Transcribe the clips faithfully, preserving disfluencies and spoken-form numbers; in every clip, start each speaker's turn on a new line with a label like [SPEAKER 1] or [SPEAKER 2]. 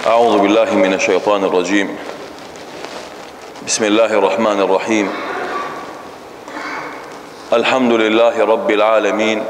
[SPEAKER 1] أعوذ بالله من الشيطان الرجيم. بسم الله الرحمن الرحيم. الحمد لله رب العالمين،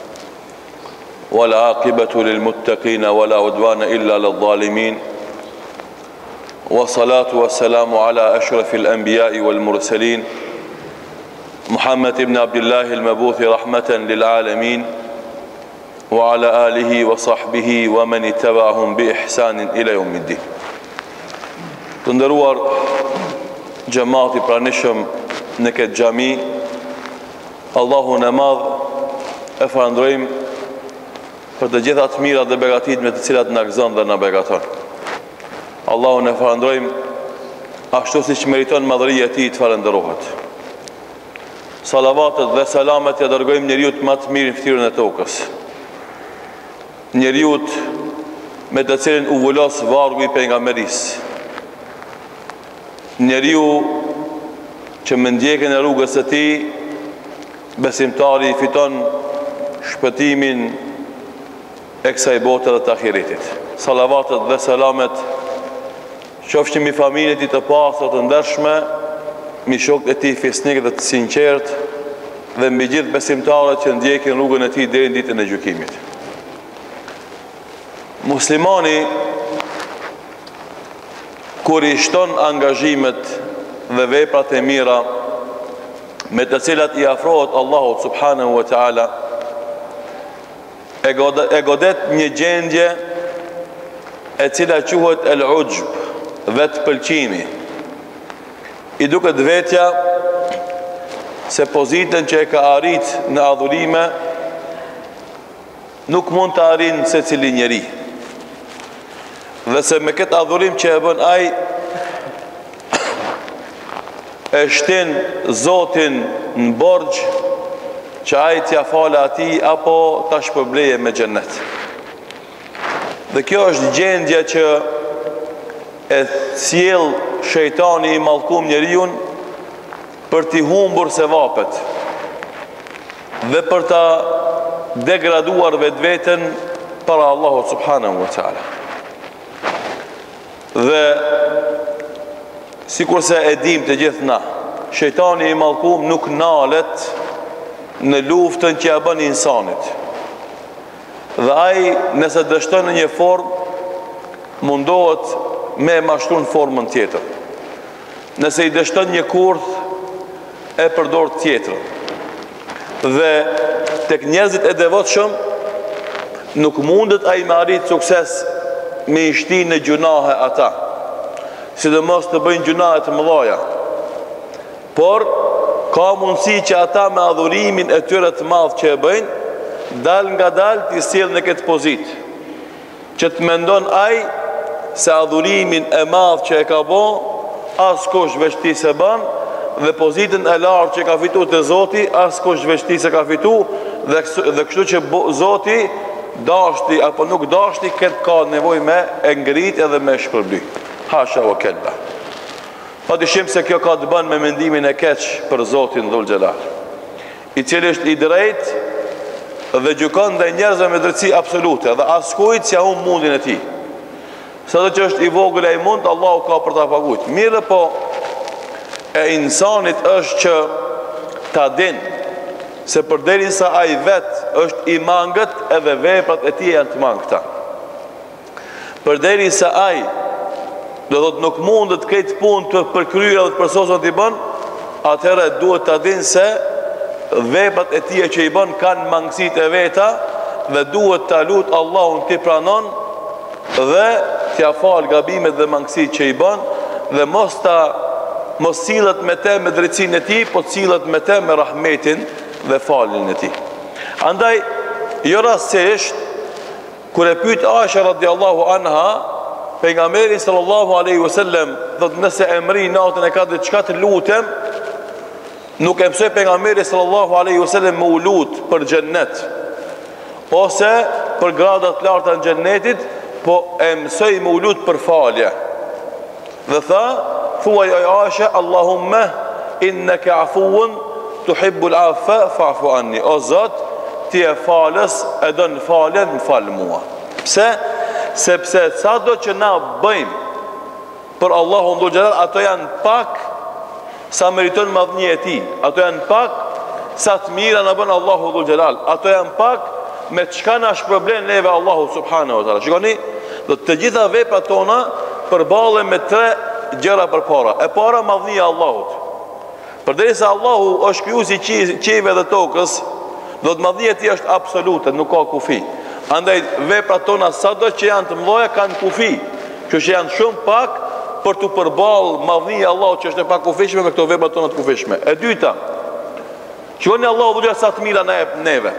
[SPEAKER 1] والعاقبة للمتقين ولا عدوان إلا للظالمين، والصلاة والسلام على أشرف الأنبياء والمرسلين محمد بن عبد الله المبعوث رحمة للعالمين، وعلى آله وصحبه ومن اتبعهم بإحسان إلى يوم الدين. Të nderuar xhamati pranishëm në këtë xhami, Allahun e madh e falenderojmë për të gjitha të mirat dhe begatit me të cilat na gëzon dhe na begaton. Allahun e falenderojmë ashtu siç meriton madhëria e tij të falenderohet. Salavatet dhe selamet ja dërgojmë njeriut më të mirë në fytyrën e tokës, njeriut me të cilin u vullos vargu i pejgamberisë, njeriu që me ndjekjen e rrugës së tij besimtari fiton shpëtimin e kësaj bote dhe të ahiretit. Salavatet dhe selamet qofshin mbi familjen e tij të pastër të ndershme, mbi shokët e tij fisnik dhe të sinqert, dhe mbi gjithë besimtarët që ndjekin rrugën e tij deri në ditën e gjykimit. Muslimani kur i shton angazhimet dhe veprat e mira me të cilat i afrohet Allahut subhanahu wa taala, e godet një gjendje e cila quhet el-ujb, vetë pëlqimi. I duket vetja se pozitën që e ka arrit në adhurime nuk mund të arrijë secili njeri, dhe se me këtë adhurim që e bën ai e shtin Zotin në borxh që ai t'ia falë atij apo ta shpërbleje me xhennet. Dhe kjo është gjendja që e sjell shejtani i mallkuar njeriu për t'i humbur sevapet dhe për ta degraduar vetveten para Allahut subhanahu wa taala. Dhe sikurse e dim të gjithë na, shejtani i mallkuar nuk nalet në luftën që ja bën insanit. Dhe ai nëse dështon në një formë, mundohet me mashtruar në formën tjetër. Nëse i dështon një kurth, e përdor tjetrën. Dhe tek njerëzit e devotshëm nuk mundet ai me arrit sukses me i shti në gjunahe ata, sidomos të bëjnë gjunahe të mëdha. Por ka mundësi që ata me adhurimin e tyre të madh që e bëjnë, dal nga dal t'i sjellë në këtë pozitë, që të mendon ai se adhurimin e madh që e ka bë, askush veçti se bën, dhe pozitën e lartë që ka fituar te Zoti, askush veçti se ka fituar, dhe dhe kështu që Zoti dashti apo nuk dashti, këtë ka nevojë me e ngrit edhe me shpërbly. Hasha wa kella. Pa dyshim se kjo ka të bën me mendimin e keq për Zotin Dhul Xhelal, i cili është i drejtë dhe gjykon ndaj njerëzve me drejtësi absolute, dhe askujt s'ia humb mundin e tij. Sado që është i vogël ai mund, Allahu ka për ta paguajt. Mirë, po e insanit është që ta din se përderisa ai vet është i mangët, edhe veprat e tij janë të mangëta. Përderisa ai do thotë nuk mundet këtë punë të përkryer dhe të përsosur t'i bën, atëherë duhet ta din se veprat e tij që i bën kanë mangësitë e veta, dhe duhet ta lut Allahun t'i pranon dhe t'ia fal gabimet dhe mangësitë që i bën, dhe mos ta mos sillet me të me drejtsinë e tij, po sillet me të me rahmetin dhe faljen e tij. Andaj, jo rastësisht, kur e pyet Aisha radiallahu anha, pejgamberi sallallahu alaihi wasallam, thotë nëse e mri natën e ka diçka të lutem, nuk e mësoi pejgamberi sallallahu alaihi wasallam me u lut për xhennet ose për gradat të larta në xhennetit, po e mësoi me u lut për falje. Dhe tha, thuaj Aisha, Allahumma innaka afuwun tuhibbul afwa fa'fu anni. O Zot, ti e falës, e don falën, më fal mua. Pse? sepse sado që na bëjmë për Allahun dhul xhelal, ato janë pak sa meriton madhnia e tij. Ato janë pak sa të mira na bën Allahu dhul xhelal. Ato janë pak me çka na shpërblen neve Allahu subhanahu wa taala. Shikoni, do të gjitha veprat tona përballen me tre gjëra përpara. E para, madhnia e Allahut. Përderisa Allahu është krijuesi i qiellit dhe tokës, do të madhnia e tij është absolute, nuk ka kufi. Andaj veprat tona sado që janë të mëdha kanë kufi, që janë shumë pak për të përballë madhnia e Allahut që është e pakufishme me këto vepra tona të kufishme. E dyta, shikoni Allahu dhul sa të mira na jep neve.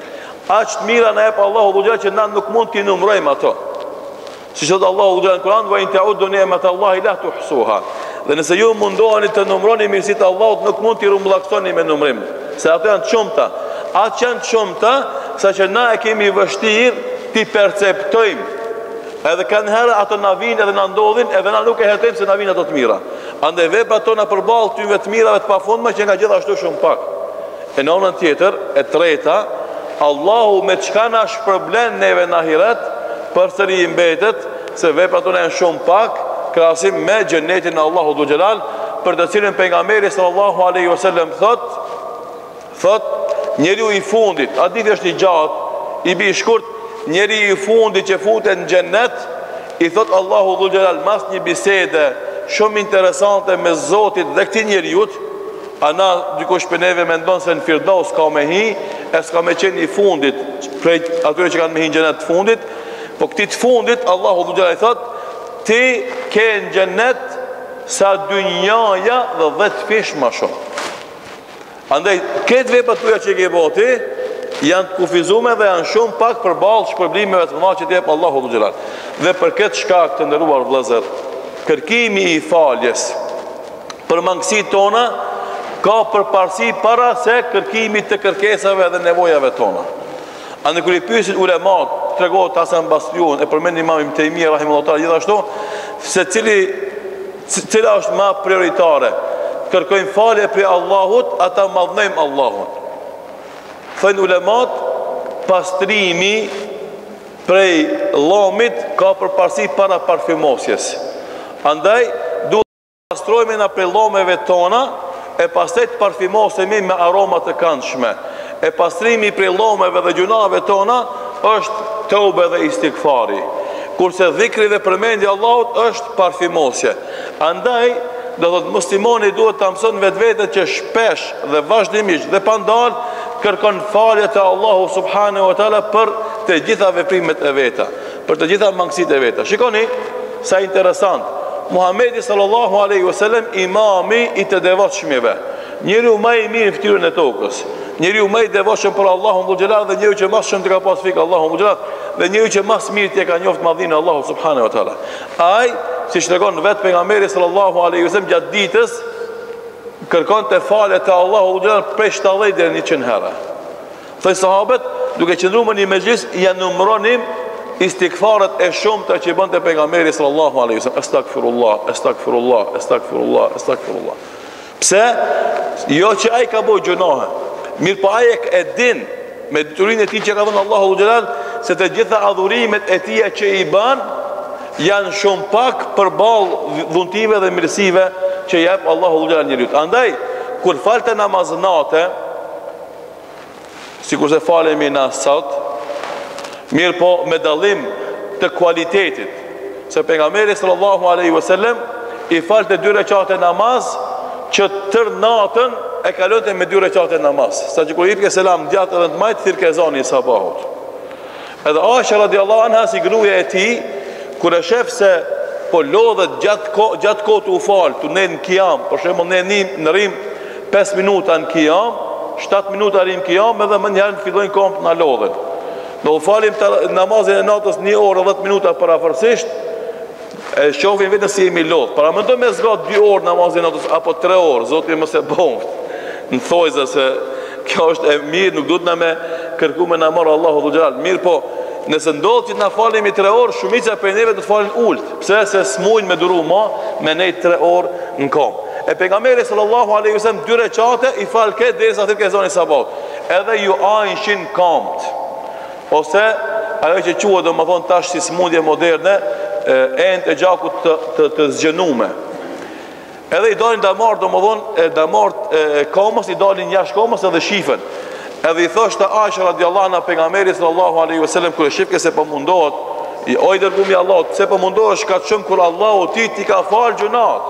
[SPEAKER 1] Aq të mira na jep Allahu dhul që na nuk mund t'i numërojmë ato. Si thot Allahu dhul në Kur'an, "Wa in ta'uddu ni'matallahi la tuhsuha." Dhe nëse ju mundoheni të numëroni mirësitë e Allahut, nuk mund t'i rumbullaksoni me numërim, se ato janë të shumta. Ato janë të shumta saqë na e kemi vështirë t'i perceptojmë. Edhe kanë herë ato na vinë edhe na ndodhin, edhe na nuk e hetojmë se na vinë ato të mira. Andaj veprat tona përballë tyve të mirave të pafundme që nga gjithashtu shumë pak. E në anën tjetër, e treta, Allahu me çka na shpërblen neve në ahiret, përsëri i mbetet se veprat tona janë shumë pak krahasim me xhenetin e Allahut dhul xhelal, për të cilën pejgamberi sallallahu alaihi wasallam thot, thot njeriu i fundit, hadithi është i gjatë, i bi shkurt, njeri i fundit që futet në xhenet, i thot Allahu dhul xhelal mas një bisede shumë interesante me Zotit dhe këtij njeriu, ana dikush për neve mendon se në Firdaus ka me hi, e s'ka me qenë i fundit, prej atyre që kanë me hi në xhenet të fundit, po këtij të fundit Allahu dhul xhelal i thot, ti ke në xhenet sa dynjaja dhe dhjetë fish më shumë. Andaj këtë vepra tuaja që ke bëti janë të kufizuar dhe janë shumë pak përballë shpërblimeve të mëdha që t'jep Allahu dhul xhelal. Dhe për këtë shkak të nderuar vëllezër, kërkimi i faljes për mangësitë tona ka përparësi para se kërkimit të kërkesave dhe nevojave tona. Andë kur i pyesin ulemat, tregohet Hasan Basriun, e përmend Imam Ibn Taymija rahimahullahu taala gjithashtu, se cili cila është më prioritare. Kërkojmë falje për Allahut, ata madhnojmë Allahun. Thënë ulemat, pastrimi prej llomit ka përparësi para parfymosjes. Andaj duhet të pastrojmë na prej llomeve tona, e pastaj të parfymosemi me aroma të këndshme. E pastrimi prej llomeve dhe gjunave tona është tobe dhe istighfari. Kurse dhikri dhe përmendja e Allahut është parfymosje. Andaj do thotë muslimani duhet ta mëson vetveten që shpesh dhe vazhdimisht dhe pa ndalë kërkon falje te Allahu subhanahu wa taala për të gjitha veprimet e veta, për të gjitha mangësitë e veta. Shikoni sa interesant. Muhamedi sallallahu alaihi wasallam, imami i të devotshmëve, njeriu më i mirë në fytyrën e tokës, njeriu më i devotshëm për Allahun dhul xhelal dhe njeriu që më shumë të ka pas fik Allahun dhul xhelal dhe njeriu që më së miri të ka njoft madhinë Allahu subhanahu wa taala. Ai, siç tregon vetë pejgamberi sallallahu alaihi wasallam, gjatë ditës kërkonte falje te Allahu dhul xhelal prej shtatëdhjetë deri në njëqind herë. Thoj sahabët, duke qëndruar në një mezhlis, ja numëronin istighfarat e shumta që bënte pejgamberi sallallahu alaihi wasallam. Astaghfirullah, astaghfirullah, astaghfirullah, astaghfirullah. Pse? Jo që ai ka bëu gjunohe, mirë po ai e din me detyrinë e tij që ka dhënë Allahu dhul xhelal se të gjitha adhurimet e tij që i bën janë shumë pak përballë dhuntive dhe mirësive që jep Allahu dhul xhelal njeriu. Andaj kur falte namaz natë, sikur se falemi na sot, mirë po me dallim të kualitetit, se pejgamberi sallallahu alaihi wasallam i falte dy rekate namaz që tër natën e kalonte me dy rekate namaz. Sa që kur i ke selam gjatë edhe të majtë thirrke ezani i sabahut. Edhe Aisha radiallahu anha, si gruaja e tij, kur e shef se po lodhet gjatë kohë gjatë kohë u fal, tu ne në kiam, për shembull ne në rrim pesë minuta në kiam, shtatë minuta rrim kiam, edhe më njëherë fillojnë kohë na lodhen. Do u falim namazin e natës një orë e dhjetë minuta parafërsisht, e shohim vetëm si jemi lodh. Para mendoj me zgat dy orë namazin e natës apo tre orë, Zoti mos e bëj. Në thojza se kjo është e mirë, nuk duhet na me kërku me na marr Allahu dhul xhelal. Mirë po, nëse ndodh që na falemi tre orë, shumica prej neve do të falen ult. Pse? Se smujnë me duru ma me nej tre orë në kom. E pejgamberi sallallahu alaihi wasallam dy rekate i fal këtë derisa thirrke ezani sabahut. Edhe ju ajshin kamt. Ose ajo që quhet domethënë tash si smundje moderne, ent e gjakut të, të, të zgjenume. Edhe i dalin damart, domethënë damart e komës i dalin jashtë komës edhe shifen. Edhe i thoshte Aisha radiallahu anha pejgamberit sallallahu alaihi wasallam kur e shifke se po mundohet, i oj dërgumi Allahut, se po mundohesh ka shumë kur Allahu ti ti ka fal gjunat.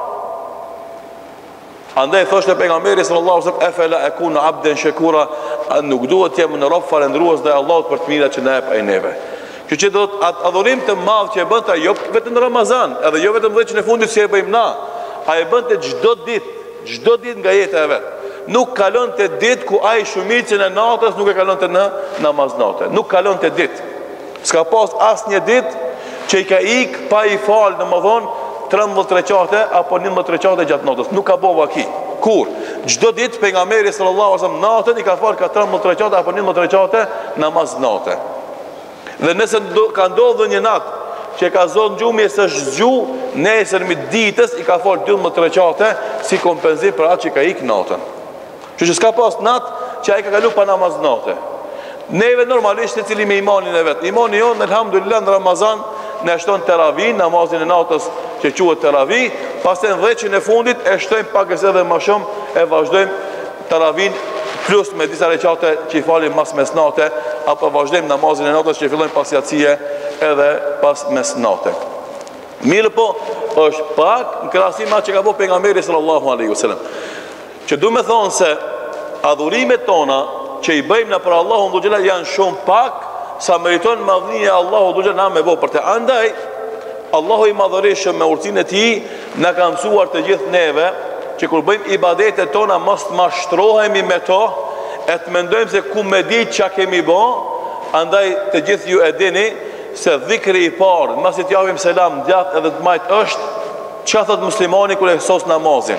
[SPEAKER 1] Andaj thoshte pejgamberi sallallahu alaihi wasallam efela akunu abdan shakura, nuk duhet të jem në rob falendrues ndaj Allahut për të mirat që na jep ai neve. Kjo që do të adhurim të madh që e bën ta jo vetëm në Ramazan, edhe jo vetëm dhjetën e fundit që e bëjmë na, a e bën të çdo ditë, çdo ditë nga jeta e vet. Nuk kalon të ditë ku ai shumicën e natës nuk e kalon të në namaz natë. Nuk kalon të ditë. S'ka pas asnjë ditë që i ka ik pa i fal, domethënë trembëdhjetë rekate apo njëmbëdhjetë rekate gjatë natës. Nuk ka bëu vaki. Kur? Çdo ditë pejgamberi sallallahu alajhi wasallam natën i ka fal ka trembëdhjetë rekate apo njëmbëdhjetë rekate namaz natë. Dhe nëse do, ka ndodhur një natë që ka zonë gjumi e së shzgju, nesër mi ditës i ka fal dymbëdhjetë rekate si kompenzim për atë që ka ik natën. Që që s'ka pas natë që a i ka kalu pa namaz natë. Neve normalisht e cili me imanin e vetë. Imani jonë, elhamdulillah, në Ramazan në eshton teravi, namazin e natës që quhet teravi, pas të në dheqin e fundit e shtojmë pakës edhe më shumë, e vazhdojmë teravin plus me disa reqate që i falim mas mesnate, apo vazhdojmë namazin e natës që i fillojmë pas jatësie edhe pas mesnate. Mirë po, është pak në krahasim atë që ka bo pejgamberi sallallahu alaihi wasallam. Që du me thonë se adhurimet tona që i bëjmë në për Allahu Ndhugjela janë shumë pak sa meriton madhënia e Allahu Ndhugjela na me bo për te. Andaj, Allahu i madhërishëm me urtin e ti në ka mësuar të gjithë neve që kur bëjmë ibadetet tona mos të mashtrohemi me to e të mendojmë se ku me ditë që kemi bo. Andaj të gjithë ju e dini se dhikri i parë masit javim selam djath edhe të majt është që thot muslimani kër e sos namazin.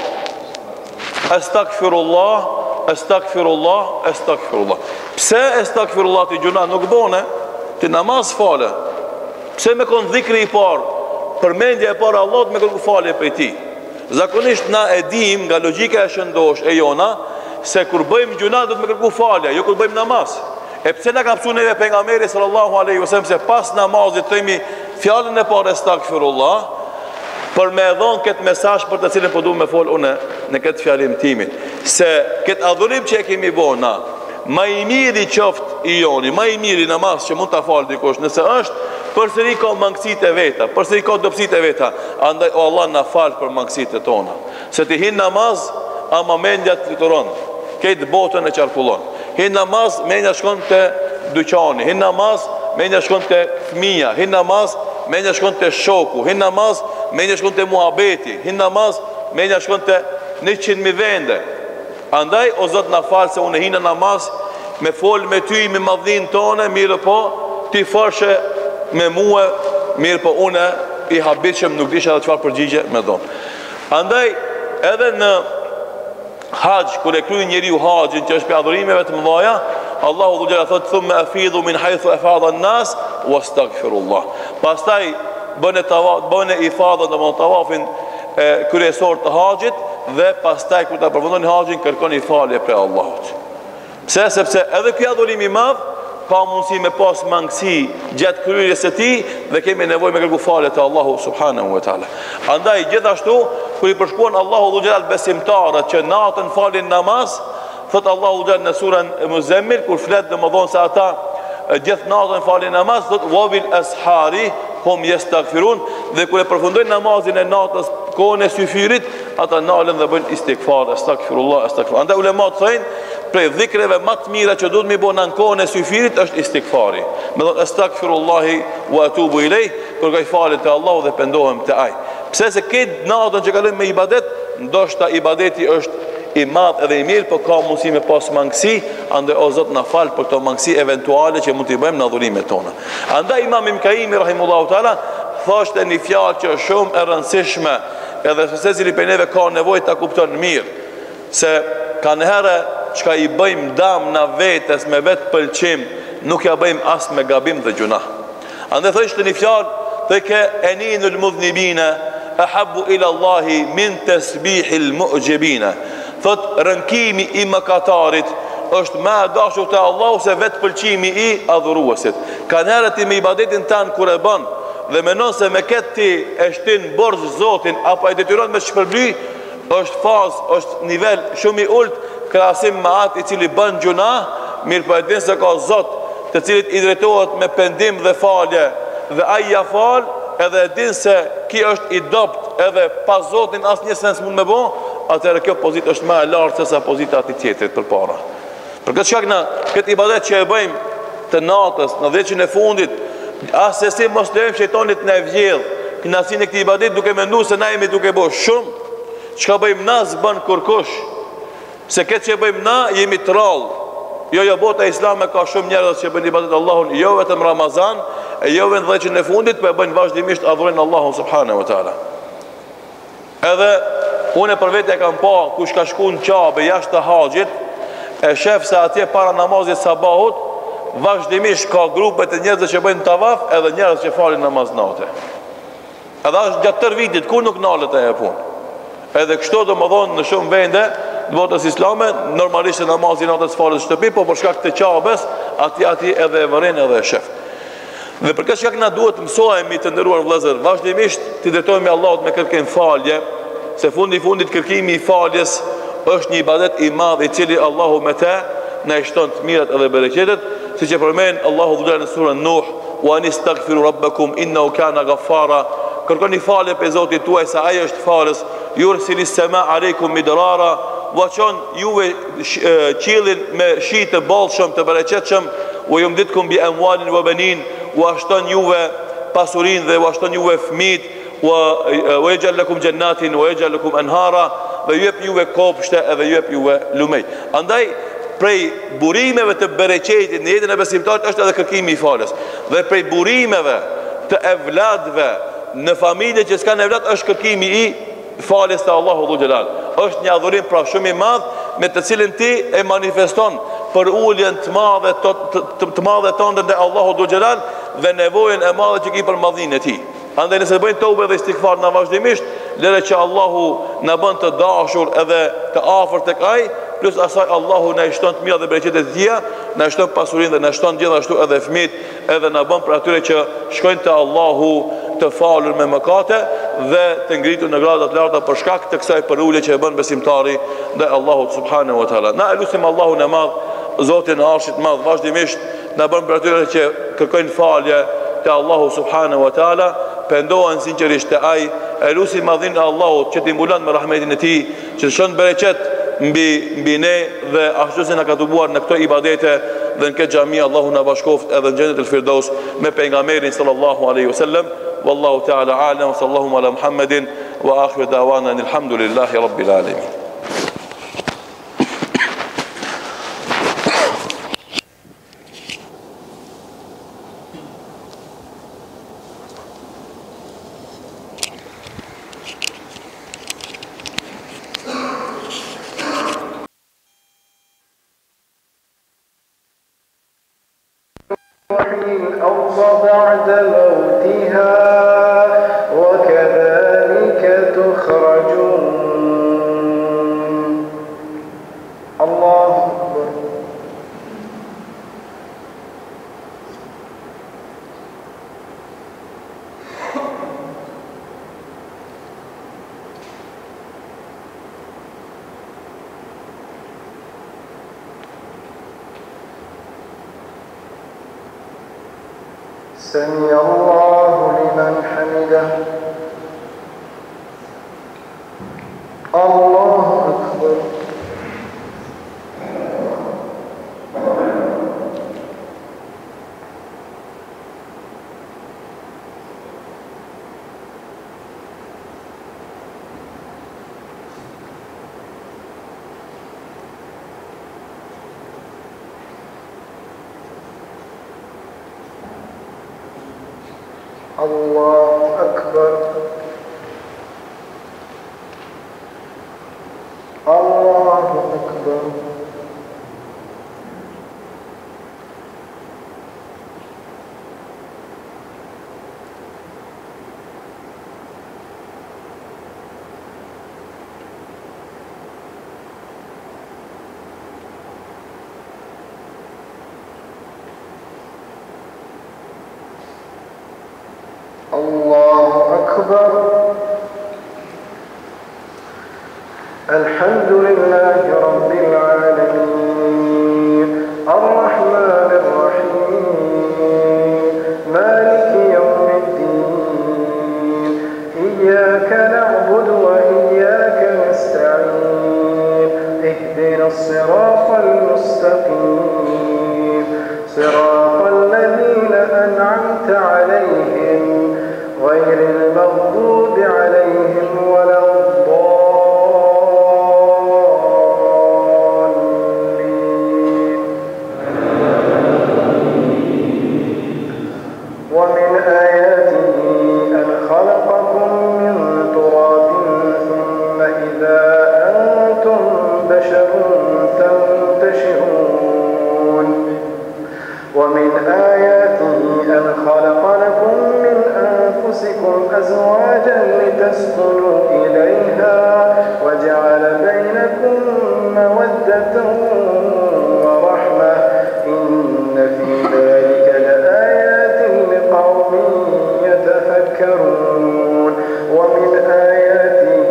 [SPEAKER 1] Estakfirullah, estakfirullah, estakfirullah. Pse estakfirullah të gjuna nuk bone, të namaz fale. Pse me konë dhikri i parë, përmendje e parë Allah me kërku falje për ti. Zakonisht na e dim nga logika e shëndosh e jona, se kur bëjmë gjuna do të me kërku falje, jo kur bëjmë namaz. E pse na ka pësu neve pejgamberi sallallahu alaihi wasallam se pas namazit të imi fjallën e parë estakfirullah, për me edhon këtë mesazh për të cilën po du me fol une në këtë fjallim timit, se këtë adhurim që e kemi bo na, ma i miri qoft i joni, ma i miri namaz që mund të falë dikush, nëse është përsëri ka mangësit e veta, përsëri ka dopsit e veta, andaj o Allah na falë për mangësit e tona, se ti hin namaz ama mendja të rituron, këtë botën e qarkullon, hin namaz mendja shkon të dyqani, hin namaz mendja shkon të fëmija, hin namaz mendja shkon të shoku, hin namaz mendja shkon të muhabeti, hin namaz mendja shkon të njëqind mijë vende. Andaj o Zot na falë se unë hinë namaz me fol me ty me madhin tonë, mirë po ti farshe me muë, mirë po une i habitshëm nuk disha dhe qëfar përgjigje me dhonë. Andaj edhe në haqë, kër e kryin njeri u haqën që është për adhurimeve të mëdhaja, Allahu dhu gjera thotë thumë me afidhu min hajthu e fadha në nas u astagfirullah. Pastaj bëne, bëne i fadha dhe më tawafin e, kryesor të haqit dhe pastaj kër të përfundoni haqin kërkoni falje për Allahut. Pse? Sepse edhe kjo adhurimi madh ka mundësi me pas mangësi gjatë kryerjes së tij dhe kemi nevojë me kërku falje te Allahu subhanahu wa taala. Andaj gjithashtu kur i përshkruan Allahu dhu xhelal besimtarët që natën falin namaz, thot Allahu dhu xhelal në surën Muzammil kur flet domodin se ata gjithë natën falin namaz, thot wa bil ashari hum yastaghfirun, dhe kur e përfundojnë namazin e natës kohën e syfyrit, ata nalen dhe bëjnë istighfar, astaghfirullah, astaghfirullah. Andaj ulemat thonë prej dhikreve më të mira që duhet mi bo në kohën e syfirit është istighfari. Me thotë astaghfirullahi wa atubu ilej, kërkoj falje te Allahu dhe pendohem te ai. Pse se këtë natën që kalojmë me ibadet, ndoshta ibadeti është i madh edhe i mirë, por ka mundësi me pas mangësi, andaj o Zot na fal për këto mangësi eventuale që mund t'i bëjmë në adhurimet tona. Andaj Imam Ibn Kaimi rahimullahu taala thoshte një fjalë që është shumë e rëndësishme, edhe se secili prej neve ka nevojë ta kupton mirë, se kanë herë çka i bëjmë dam në vetes me vetë pëlqim, nuk ja bëjmë as me gabim dhe gjuna. Andaj thoshte një fjalë, dhe ke eninul mudhnibina ahabbu ila Allahi min tasbihil mu'jibina. Thot rënkimi i mëkatarit është më e dashur te Allahu se vetë pëlqimi i adhuruesit. Kanë herët i me ibadetin tanë kur e bën dhe menon se me këtë ti e shtin borxh Zotin apo e detyron me shpërbly, është fazë, është nivel shumë i ulët krahasim me atë i cili bën gjuna, mirë po e din se ka Zot të cilit i drejtohet me pendim dhe falje dhe ai ja fal, edhe e din se ki është i dopt edhe pa Zotin asnjë sens mund me bo, atëherë kjo pozitë është më e lartë se sa pozita ati tjetrit përpara. Për këtë shkak na këtë ibadet që e bëjmë të natës, në dhjeqin e fundit, as se si mos lejmë shejtanit në vjedh kënaqësinë e këtij ibadeti duke menduar se na jemi duke bërë shumë, çka bëjmë na s'bën kurkush. Se këtë që bëjmë na jemi të rrallë. Jo, jo, bota islame ka shumë njerëz që bëjnë ibadet Allahun, jo vetëm Ramazan, e jo vetëm dhjeqin e fundit, po e bëjnë vazhdimisht adhurojnë Allahun subhanahu wa taala. Edhe unë për vetë e kam pa kush ka shku në Qabe jashtë të haxhit, e shef se atje para namazit sabahut vazhdimisht ka grupe të njerëzve që bëjnë tavaf edhe njerëz që falin namaz natë. Edhe është gjatë tërë vitit ku nuk nalet e punë. Edhe kështu do më thonë në shumë vende të botës islame, normalisht e namazin natës falet në shtëpi, po për shkak të Qabes, ati ati edhe e vërin edhe e shef. Dhe për këtë shkak na duhet mësohemi të nderuar vëllezër, vazhdimisht të drejtohemi Allahut me kërkim falje, se fundi fundit kërkimi i faljes është një ibadet i madh i cili Allahu me te na i shton të mirat edhe bereqetet, siç e përmend Allahu dhura në surën Nuh, wa anistaghfiru rabbakum innahu kana ghaffara. Kërkoni falje pe Zotit tuaj se ai është falës, yursilis sama aleikum midrara, vaqon juve qiellin me shi të bollshëm të bereqetshëm, u yumditkum bi amwalin wa banin, u ashton juve pasurinë dhe u ashton juve fëmijë, wa yaj'al lakum jannatin wa yaj'al lakum anhara, dhe ju jep juve kopshte edhe ju jep juve lumej. Andaj prej burimeve të bereqetit në jetën e besimtarit është edhe kërkimi i falës. Dhe prej burimeve të evladve në familje që s'kan evlad është kërkimi i falës të Allahu dhu xhelal. Është një adhurim pra shumë i madh me të cilin ti e manifeston për uljen të madhe të, të, të, të madhe tënde ndaj Allahu dhu xhelal dhe nevojën e madhe që ki për madhinë e tij. Andaj nëse bëjnë tobe dhe istighfar në vazhdimisht, lere që Allahu në bën të dashur edhe të afër tek ai, plus asaj Allahu në ishton të mira dhe bereqetet të tjera, në ishton pasurinë dhe në ishton gjithashtu edhe fëmijët, edhe në bën për atyre që shkojnë te Allahu të falur me mëkate dhe të ngritur në grada të larta për shkak të kësaj përulje që e bën besimtari ndaj Allahut subhanahu wa taala. Na elusim Allahun e madh, Zotin e Arshit madh, vazhdimisht na bën për atyre që kërkojnë falje te Allahu subhanahu wa taala, pendohen sinqerisht te ai, elusim madhin e Allahut që t'i mbulon me rahmetin e tij, që të shon bereqet mbi mbi ne dhe ashtu si na ka tubuar në këto ibadete dhe në këtë xhami Allahu na bashkoft edhe në xhenet el-Firdaus me pejgamberin sallallahu alaihi wasallam. Wallahu ta'ala a'lam, sallallahu ala Muhammedin wa akhiru da'wana alhamdulillahi rabbil alamin.
[SPEAKER 2] الأرض بعد موتها وكذلك تخرجون. الله أكبر. سمع الله لمن حمده. الله أكبر. الله أكبر. الله أكبر. أكبر. الحمد لله رب العالمين الرحمن الرحيم مالك يوم الدين إياك نعبد وإياك نستعين اهدنا الصراط المستقيم صراط الذين أنعمت عليهم غير المغضوب عليهم ولا الضالين. ومن آياته أن خلقكم من تراب ثم إذا أنتم بشر تنتشرون. ومن آياته أن خلق لكم من أنفسكم أزواجا لتسكنوا إليها وجعل بينكم مودة ورحمة إن في ذلك لآيات لقوم يتفكرون. ومن آياته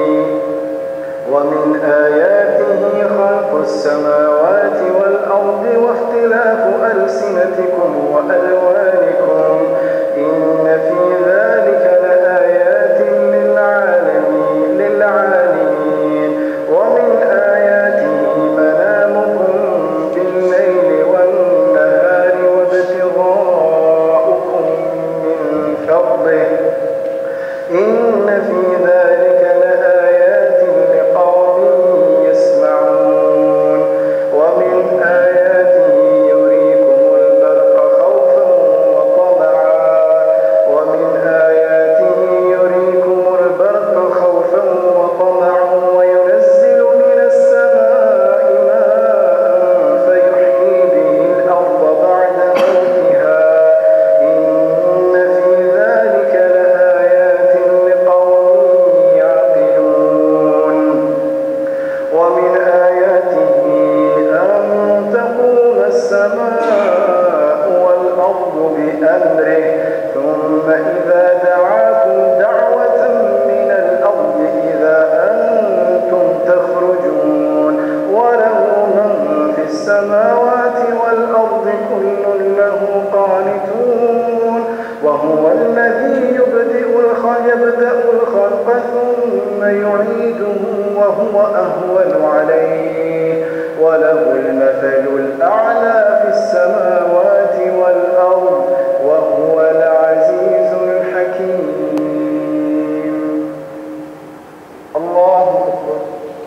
[SPEAKER 2] ومن آياته خلق السماوات والأرض واختلاف ألسنتكم وألوانكم إن في ذلك لآيات للعالمين للعالمين. ومن آياته منامكم بالليل والنهار وابتغاؤكم من فضله إن في ذلك لآيات لقوم يسمعون. ومن آياته يريكم البرق خوفا وطمعا ومن آياته يريكم البرق خوفا وطمعا وينزل من السماء ماء فيحيي به الأرض بعد موتها إن في ذلك لآيات لقوم يعقلون. ومن آياته أن تقوم السماء والأرض بأمره ثم إذا دعاكم دعوة من الأرض إذا أنتم تخرجون. وله من في السماوات والأرض كل له قانتون. وهو الذي يبدئ الخلق يبدأ الخلق ثم يعيده وهو أهون عليه وله المثل الأعلى في السماوات والأرض وهو العزيز الحكيم. الله أكبر.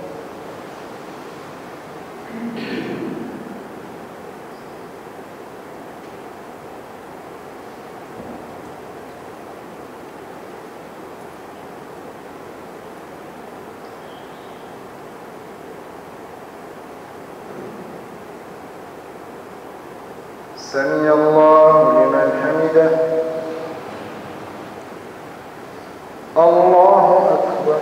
[SPEAKER 2] سمع الله لمن حمده. الله أكبر.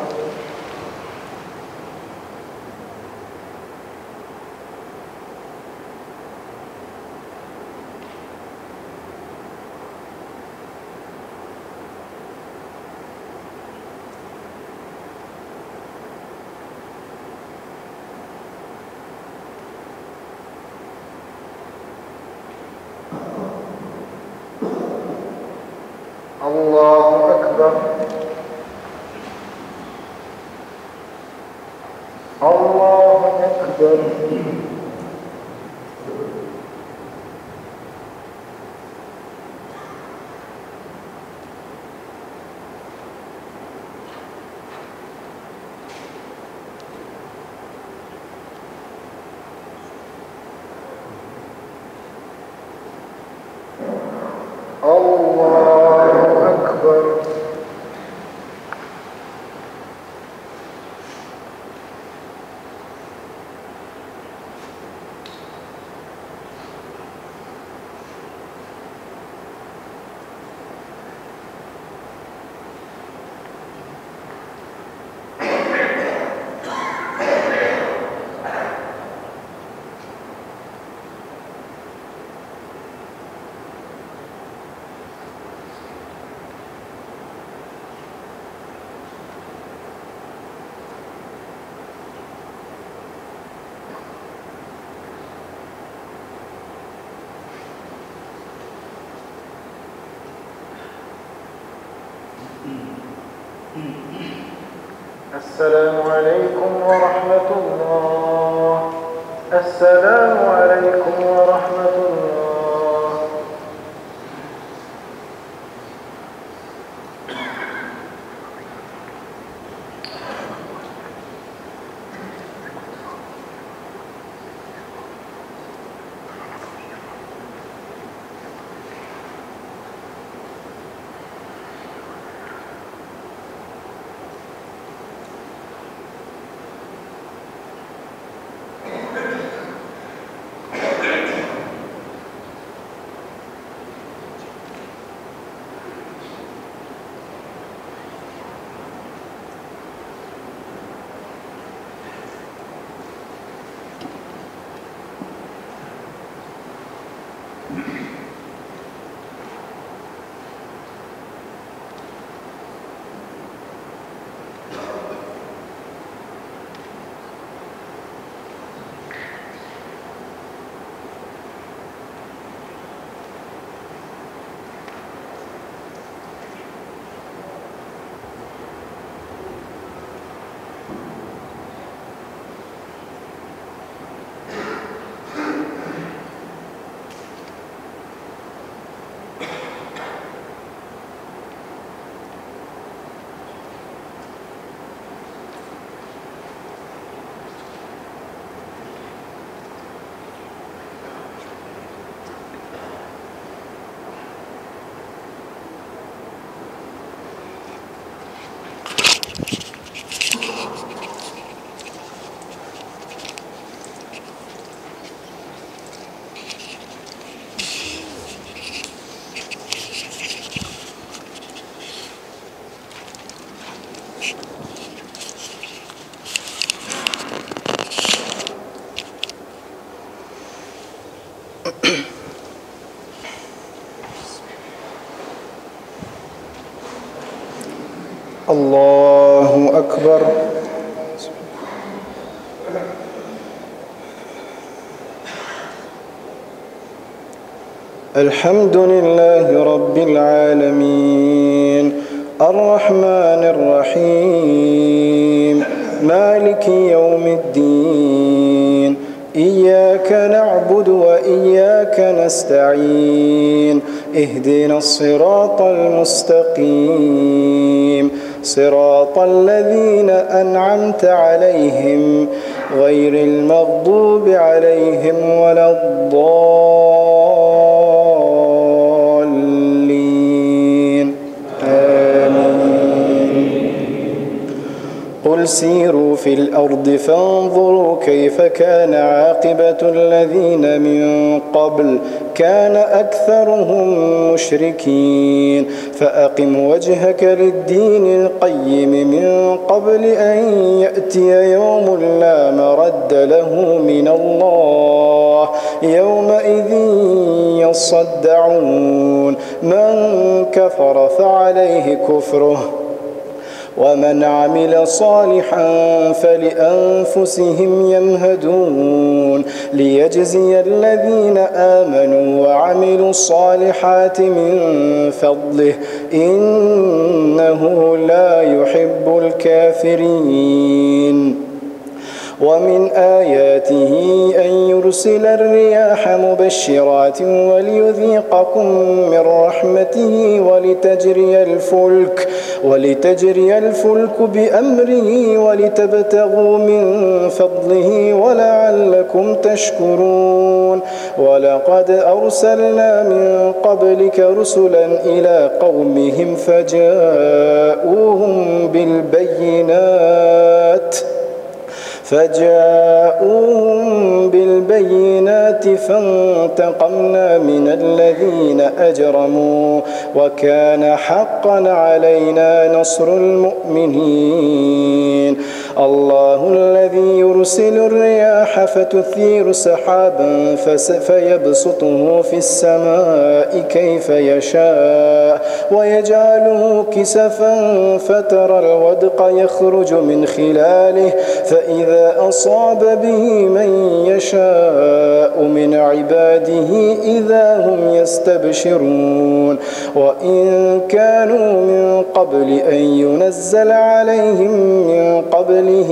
[SPEAKER 2] الله أكبر. الله أكبر. الله أكبر. السلام عليكم ورحمة الله. السلام عليكم ورحمة الله.
[SPEAKER 3] الله أكبر. الحمد لله رب العالمين الرحمن الرحيم مالك يوم الدين إياك نعبد وإياك نستعين اهدنا الصراط المستقيم صراط الذين أنعمت عليهم غير المغضوب عليهم ولا الضالين آمين. قل سيروا في الأرض فانظروا كيف كان عاقبة الذين من قبل كان أكثرهم مشركين فأقم وجهك للدين القيم من قبل أن يأتي يوم لا مرد له من الله يومئذ يصدعون من كفر فعليه كفره ومن عمل صالحا فلأنفسهم يمهدون ليجزي الذين آمنوا وعملوا الصالحات من فضله إنه لا يحب الكافرين. ومن آياته أن يرسل الرياح مبشرات وليذيقكم من رحمته ولتجري الفلك ولتجري الفلك بأمره ولتبتغوا من فضله ولعلكم تشكرون. ولقد أرسلنا من قبلك رسلا إلى قومهم فجاءوهم بالبينات فجاءوهم بالبينات فانتقمنا من الذين أجرموا وكان حقا علينا نصر المؤمنين. الله الذي يرسل الرياح فتثير سحابا فيبسطه في السماء كيف يشاء ويجعله كسفا فترى الودق يخرج من خلاله فإذا أصاب به من يشاء من عباده إذا هم يستبشرون. وإن كانوا من قبل أن ينزل عليهم من قبله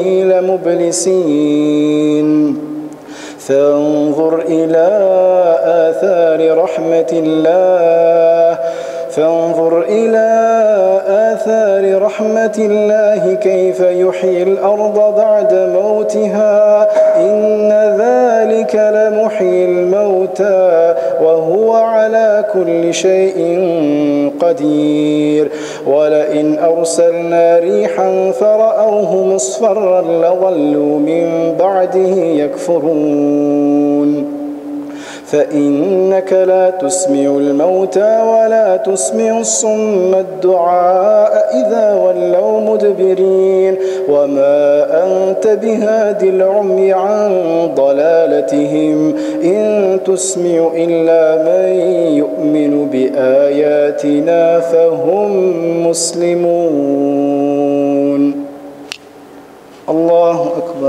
[SPEAKER 3] لمبلسين فانظر إلى آثار رحمة الله فانظر إلى آثار رحمة الله كيف يحيي الأرض بعد موتها إن ذلك لمحيي الموتى وهو على كل شيء قدير ولئن أرسلنا ريحا فرأوه مصفرا لظلوا من بعده يكفرون فإنك لا تسمع الموتى ولا تسمع الصم الدعاء إذا ولوا مدبرين وما أنت بهاد العمي عن ضلالتهم إن تسمع إلا من يؤمن بآياتنا فهم مسلمون. الله أكبر.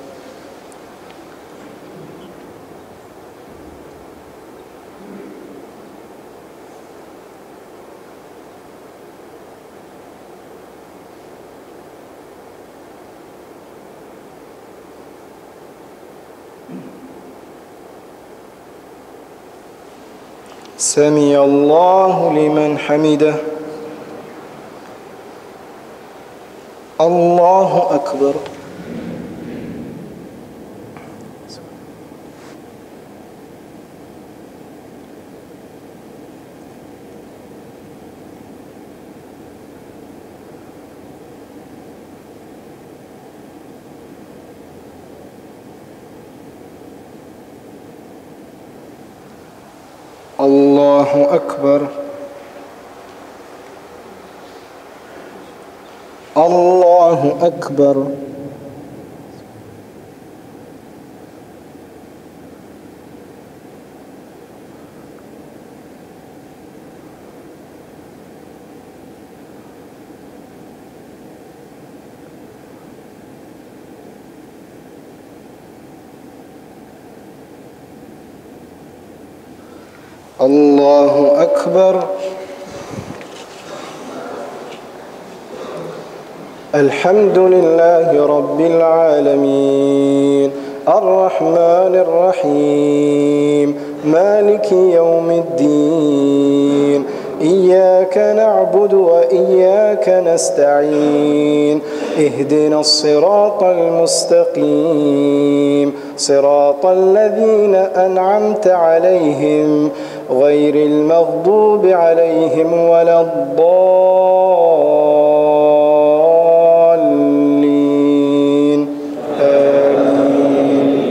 [SPEAKER 3] سمع الله لمن حمده. الله أكبر. الله أكبر. الله أكبر. الله أكبر. الحمد لله رب العالمين الرحمن الرحيم مالك يوم الدين إياك نعبد وإياك نستعين اهدنا الصراط المستقيم صراط الذين أنعمت عليهم غير المغضوب عليهم ولا الضالين آمين.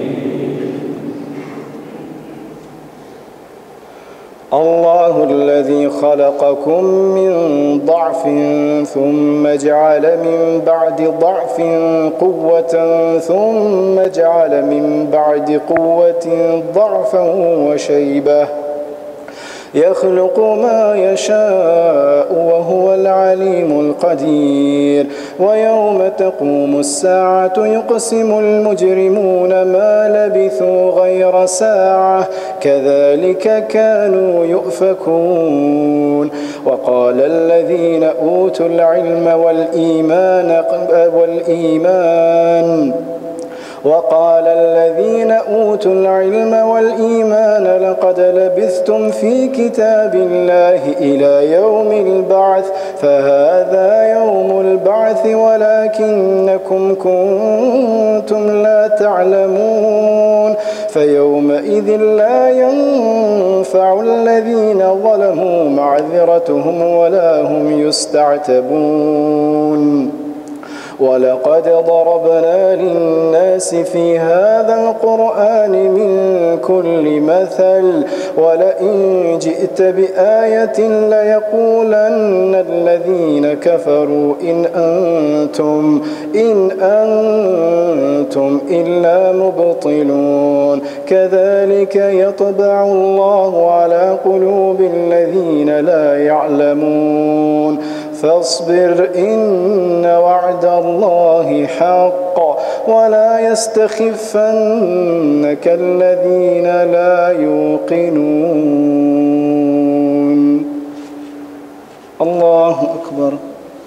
[SPEAKER 3] الله الذي خلقكم من ضعف ثم جعل من بعد ضعف قوة ثم جعل من بعد قوة ضعفا وشيبة يخلق ما يشاء وهو العليم القدير ويوم تقوم الساعة يقسم المجرمون ما لبثوا غير ساعة كذلك كانوا يؤفكون وقال الذين أوتوا العلم والإيمان والإيمان وقال الذين أوتوا العلم والإيمان لقد لبثتم في كتاب الله إلى يوم البعث فهذا يوم البعث ولكنكم كنتم لا تعلمون فيومئذ لا ينفع الذين ظلموا معذرتهم ولا هم يستعتبون ولقد ضربنا للناس في هذا القرآن من كل مثل ولئن جئت بآية ليقولن الذين كفروا إن أنتم إن أنتم إلا مبطلون كذلك يطبع الله على قلوب الذين لا يعلمون فاصبر إن وعد الله حق ولا يستخفنك الذين لا يوقنون. الله أكبر.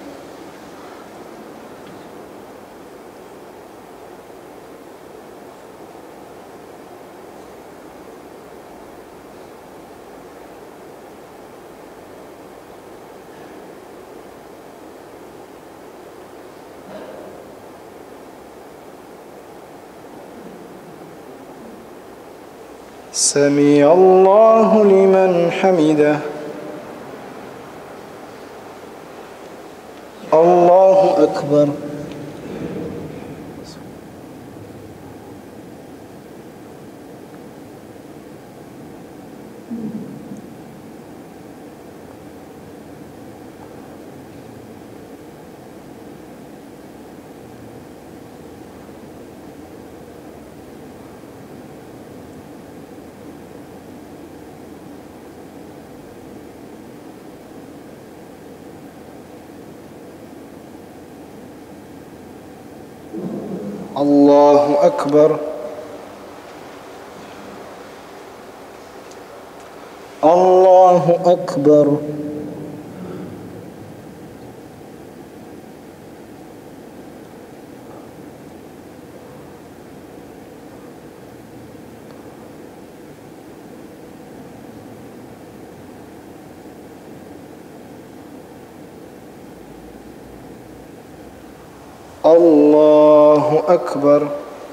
[SPEAKER 3] سمع الله لمن حمده. الله أكبر. الله أكبر. الله أكبر. الله أكبر.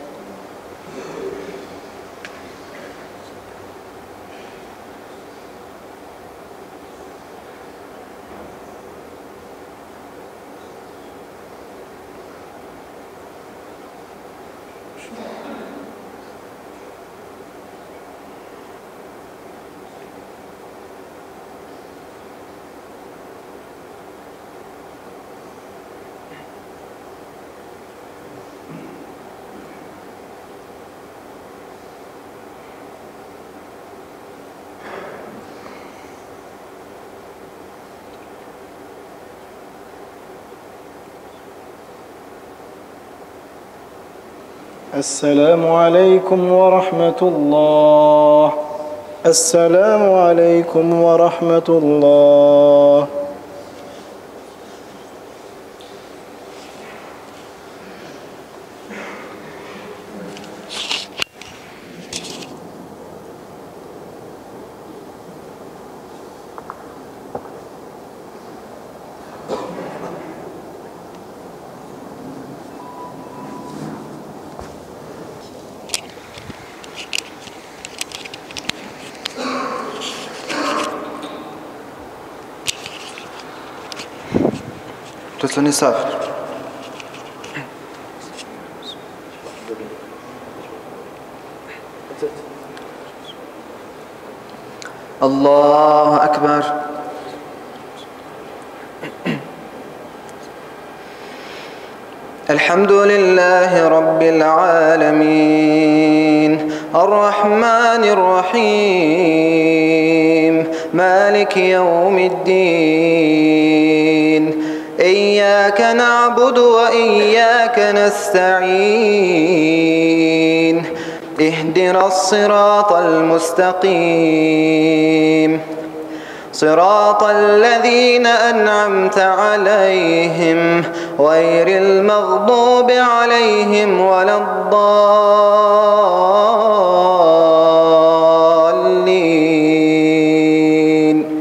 [SPEAKER 3] السلام عليكم ورحمة الله. السلام عليكم ورحمة الله.
[SPEAKER 4] تسلني سافر. الله أكبر. الحمد لله رب العالمين الرحمن الرحيم مالك يوم الدين إياك نعبد وإياك نستعين اهدنا الصراط المستقيم صراط الذين أنعمت عليهم غير المغضوب عليهم ولا الضالين.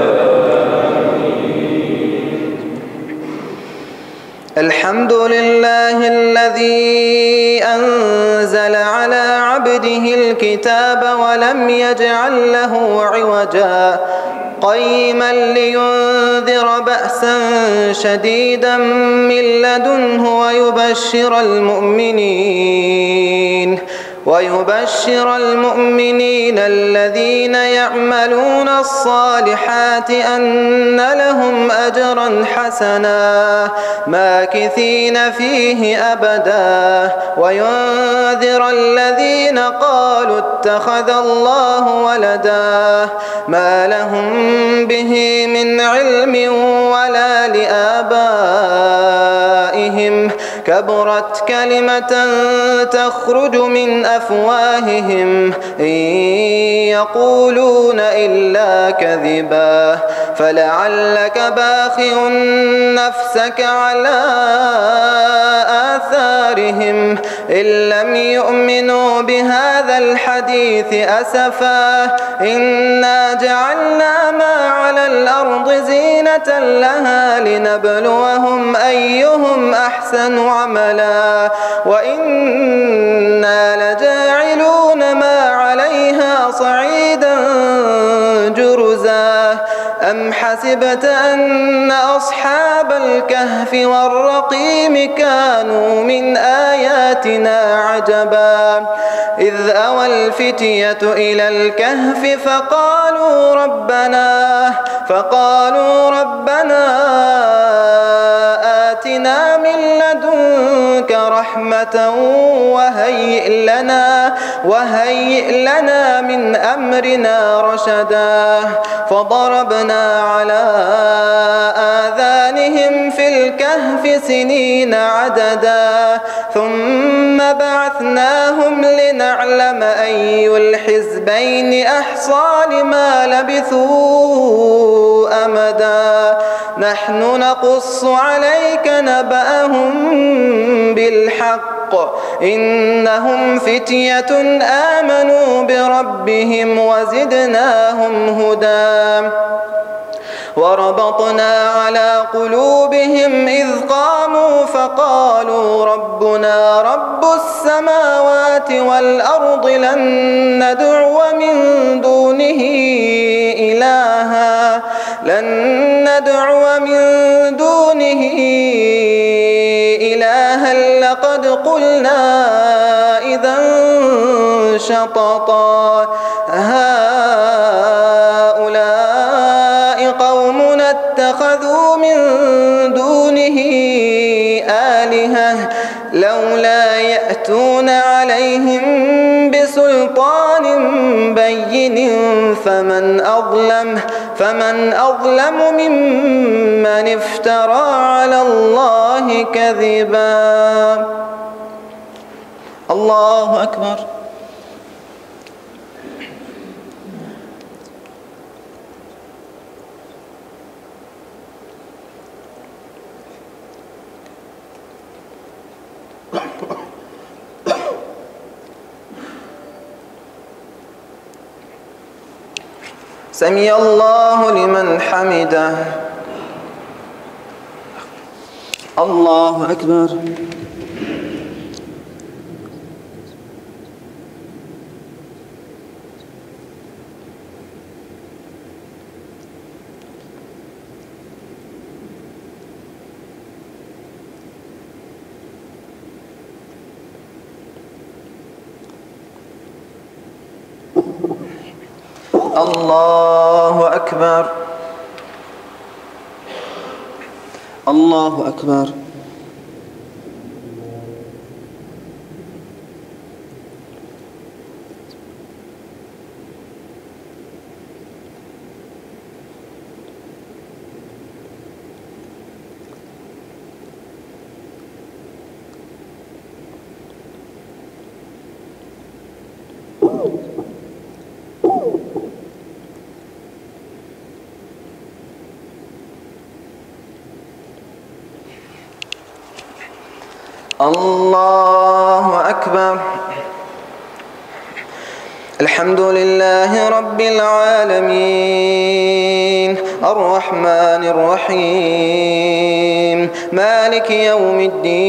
[SPEAKER 4] الحمد لله الذي أنزل على عبده الكتاب ولم يجعل له عوجا قيما لينذر بأسا شديدا من لدنه ويبشر المؤمنين ويبشر المؤمنين الذين يعملون الصالحات أن لهم أجرا حسنا ماكثين فيه أبدا وينذر الذين قالوا اتخذ الله ولدا ما لهم به من علم ولا لآبائهم كبرت كلمة تخرج من أفواههم إن يقولون إلا كذبا فلعلك باخع نفسك على آثارهم إن لم يؤمنوا بهذا الحديث أسفا إنا جعلنا ما على الأرض زينة لها لنبلوهم أيهم أحسن عملا وإنا لجاعلون ما عليها صعيدا جرزا أم حسبت أن أصحاب الكهف والرقيم كانوا من آياتنا عجبا إذ أوى الفتية إلى الكهف فقالوا ربنا فقالوا ربنا آتنا من لدنك رحمة وهيئ لنا وهيئ لنا من أمرنا رشدا فضربنا على آذانهم في الكهف سنين عددا ثم بعثناهم لنعلم أي الحزبين أحصى لما لبثوا أمدا نحن نقص عليك نبأهم بالحق إنهم فتية آمنوا بربهم وزدناهم هدى وربطنا على قلوبهم إذ قاموا فقالوا ربنا رب السماوات والأرض لن ندعو من دونه إلها لن ندعو من دونه إلها لقد قلنا إذا شططا هؤلاء قومنا اتخذوا من دونه آلهة لولا يأتون عليهم بسلطان بين فمن أظلم فمن أظلم ممن افترى على الله كذبا. الله أكبر. سمع الله لمن حمده. الله أكبر. الله أكبر. الله أكبر. الله أكبر. الحمد لله رب العالمين الرحمن الرحيم مالك يوم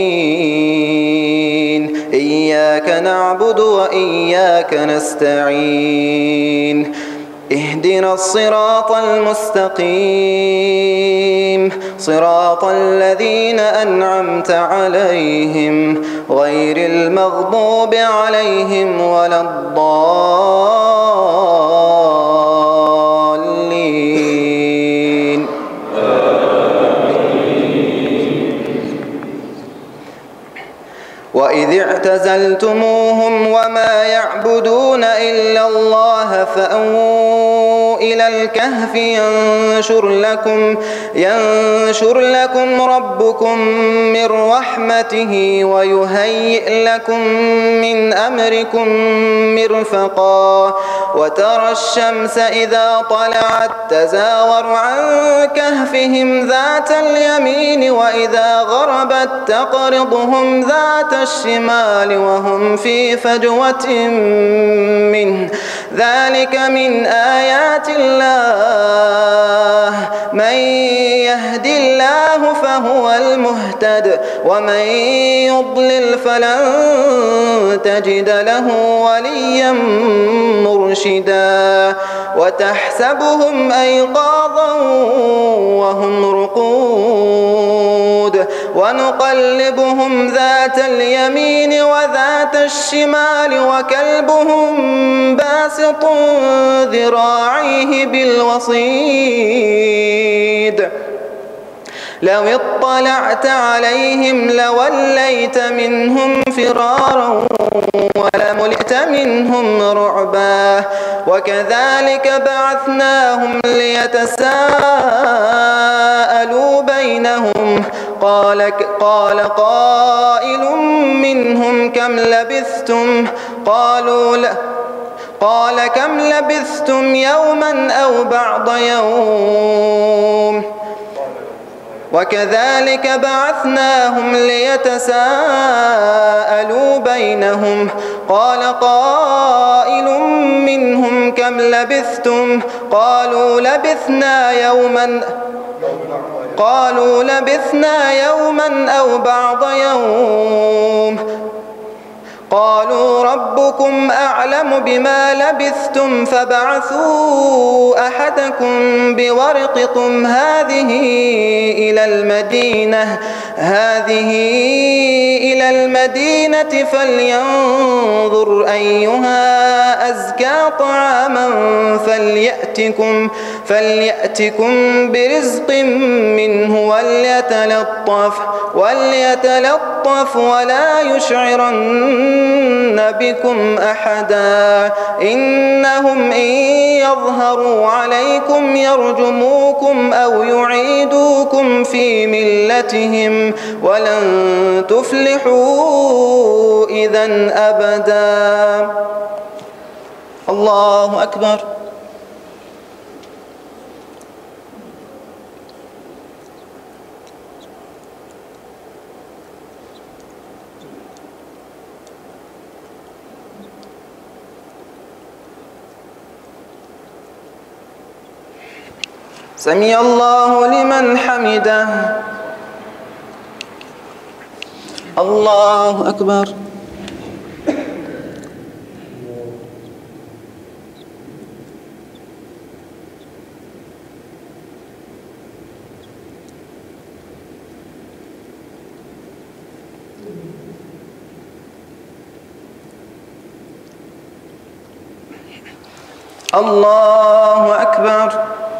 [SPEAKER 4] الدين إياك نعبد وإياك نستعين اهدنا الصراط المستقيم صراط الذين أنعمت عليهم غير المغضوب عليهم ولا الضالين. وإذ اعتزلتموهم وما يعبدون إلا الله فأووا إلى الكهف ينشر لكم, ينشر لكم ربكم من رحمته ويهيئ لكم من أمركم مرفقا وترى الشمس إذا طلعت تزاور عن كهفهم ذات اليمين وإذا غربت تقرضهم ذات الشمال وهم في فجوة منه ذلك من آيات الله من يهد الله فهو المهتد ومن يضلل فلن تجد له وليا مرشدا وتحسبهم أيقاظا وهم رقود ونقلبهم ذات اليمين وذات الشمال وكلبهم باسط ذراعيه بالوصيد لو اطلعت عليهم لوليت منهم فرارا ولملئت منهم رعبا وكذلك بعثناهم ليتساءلوا بينهم قال, قال قائل منهم كم لبثتم قالوا لا قال كم لبثتم يوما أو بعض يوم وكذلك بعثناهم ليتساءلوا بينهم قال قائل منهم كم لبثتم قالوا لبثنا يوما قالوا لبثنا يوما أو بعض يوم قالوا ربكم أعلم بما لبثتم فابعثوا أحدكم بورقكم هذه إلى المدينة هذه إلى المدينة فلينظر أيها أزكى طعاما فليأتكم فليأتكم برزق منه وليتلطف وليتلطف ولا يشعرن بكم أحدا إنهم إن يظهروا عليكم يرجموكم أو يعيدوكم في ملتهم ولن تفلحوا إذن أبدا. الله أكبر. سمع الله لمن حمده. الله أكبر. الله أكبر.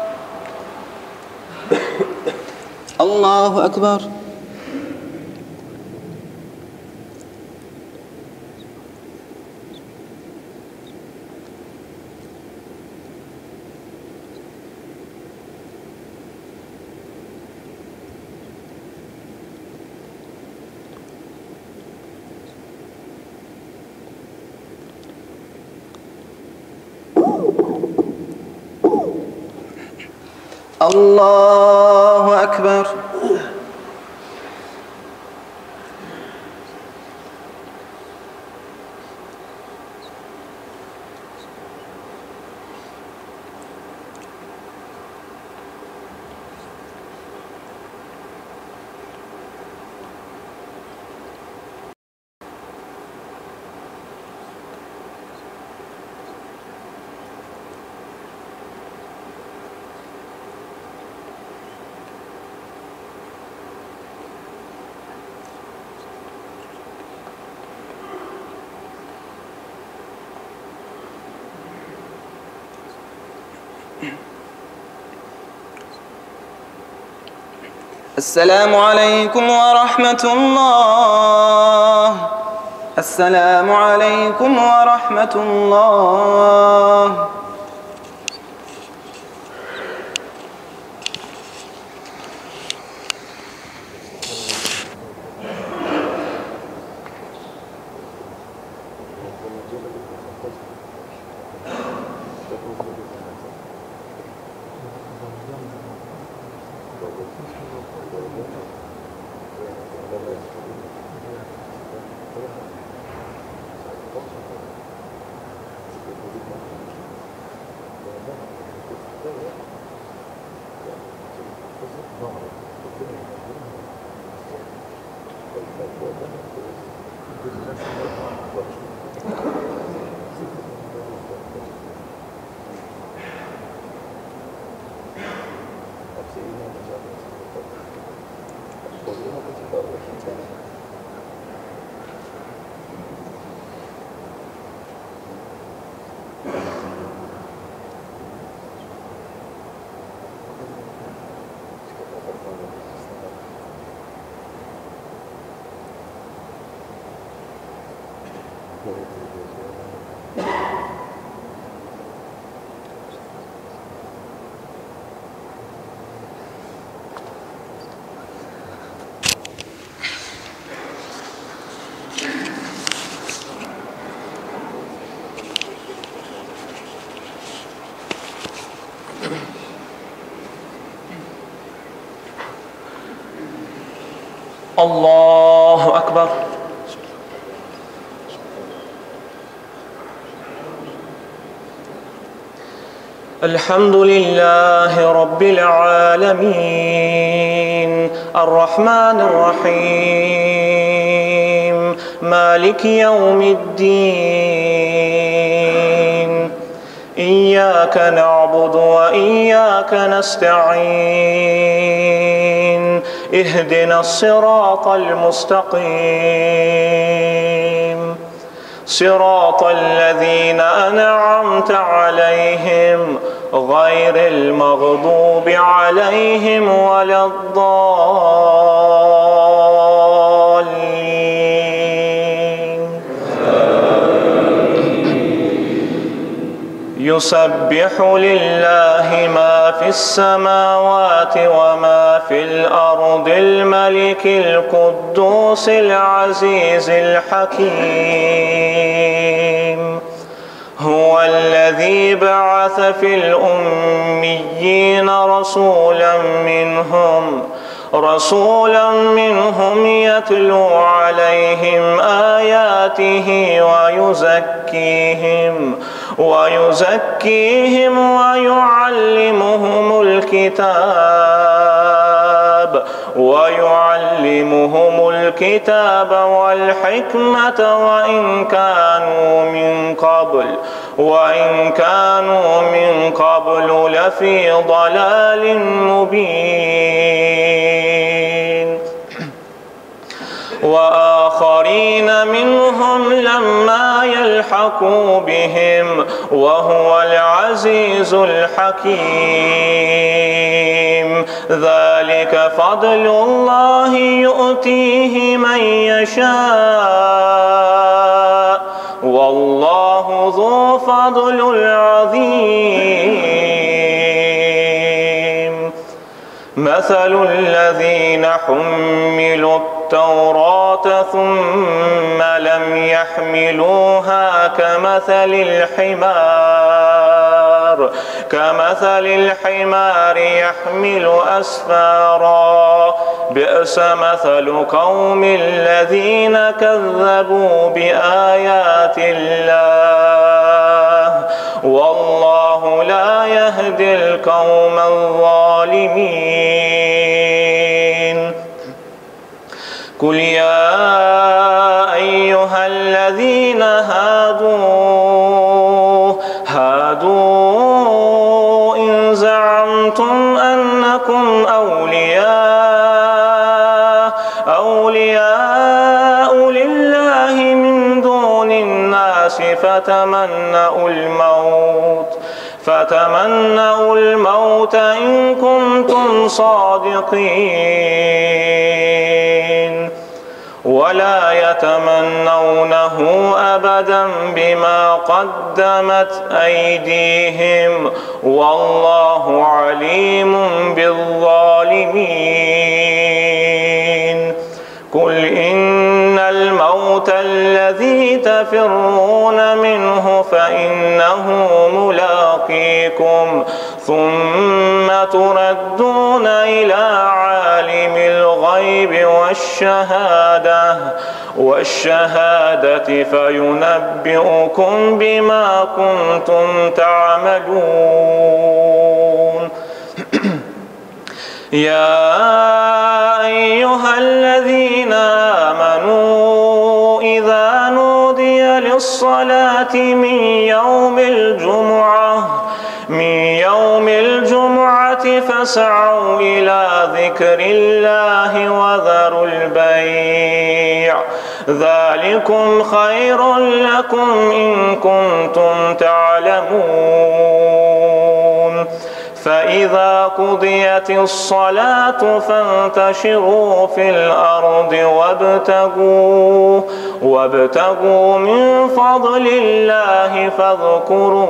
[SPEAKER 4] الله أكبر. الله أكبر. السلام عليكم ورحمة الله. السلام عليكم ورحمة الله.
[SPEAKER 5] الله أكبر. الحمد لله رب العالمين الرحمن الرحيم مالك يوم الدين إياك نعبد وإياك نستعين اهدنا الصراط المستقيم صراط الذين أنعمت عليهم غير المغضوب عليهم ولا الضالين. يسبح لله ما في السماوات وما في الأرض الملك القدوس العزيز الحكيم هو الذي بعث في الأميين رسولا منهم رسولا منهم يتلو عليهم آياته ويزكيهم ويزكيهم ويعلمهم الكتاب ويعلمهم الكتاب والحكمة وإن كانوا من قبل وإن كانوا من قبل لفي ضلال مبين وآخرين منهم لما يلحقوا بهم وهو العزيز الحكيم ذلك فضل الله يؤتيه من يشاء والله ذو فضل العظيم. مثل الذين حملوا التوراة ثم لم يحملوها كمثل الحمار كمثل الحمار يحمل أسفارا بئس مثل قوم الذين كذبوا بآيات الله والله لا يهدي القوم الظالمين. قل يا أيها الذين هادوا هادوا إن زعمتم أنكم أولياء أولياء لله من دون الناس فتمنوا الموت فتمنوا الموت إن كنتم صادقين ولا يتمنونه أبدا بما قدمت أيديهم والله عليم بالظالمين. قل إن الموت الذي تفرون منه فإنه ملاقيكم ثم تردون إلى عالم الغيب والشهادة والشهادة فينبئكم بما كنتم تعملون. يا أيها الذين آمنوا إذا نودي للصلاة من يوم الجمعة من يوم الجمعة فاسعوا إلى ذكر الله وذروا البيع ذلكم خير لكم إن كنتم تعلمون. فإذا قضيت الصلاة فانتشروا في الأرض وابتغوا وابتغوا من فضل الله فاذكروا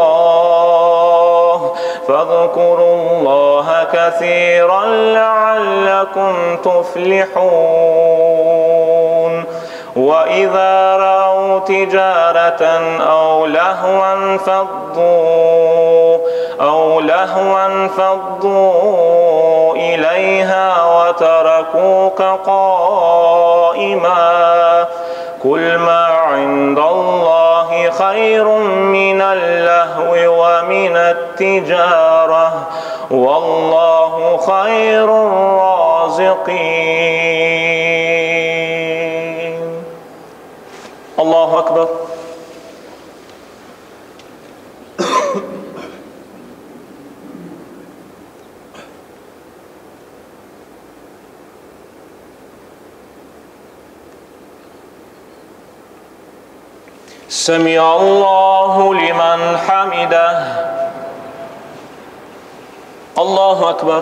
[SPEAKER 5] الله فاذكروا الله كثيرا لعلكم تفلحون. وإذا رأوا تجارة أو لهوا انفضوا أو لهوا انفضوا إليها وتركوك قائما قل ما عند الله خير من اللهو ومن التجارة والله خير الرازقين. الله أكبر. سمع الله لمن حمده. الله أكبر.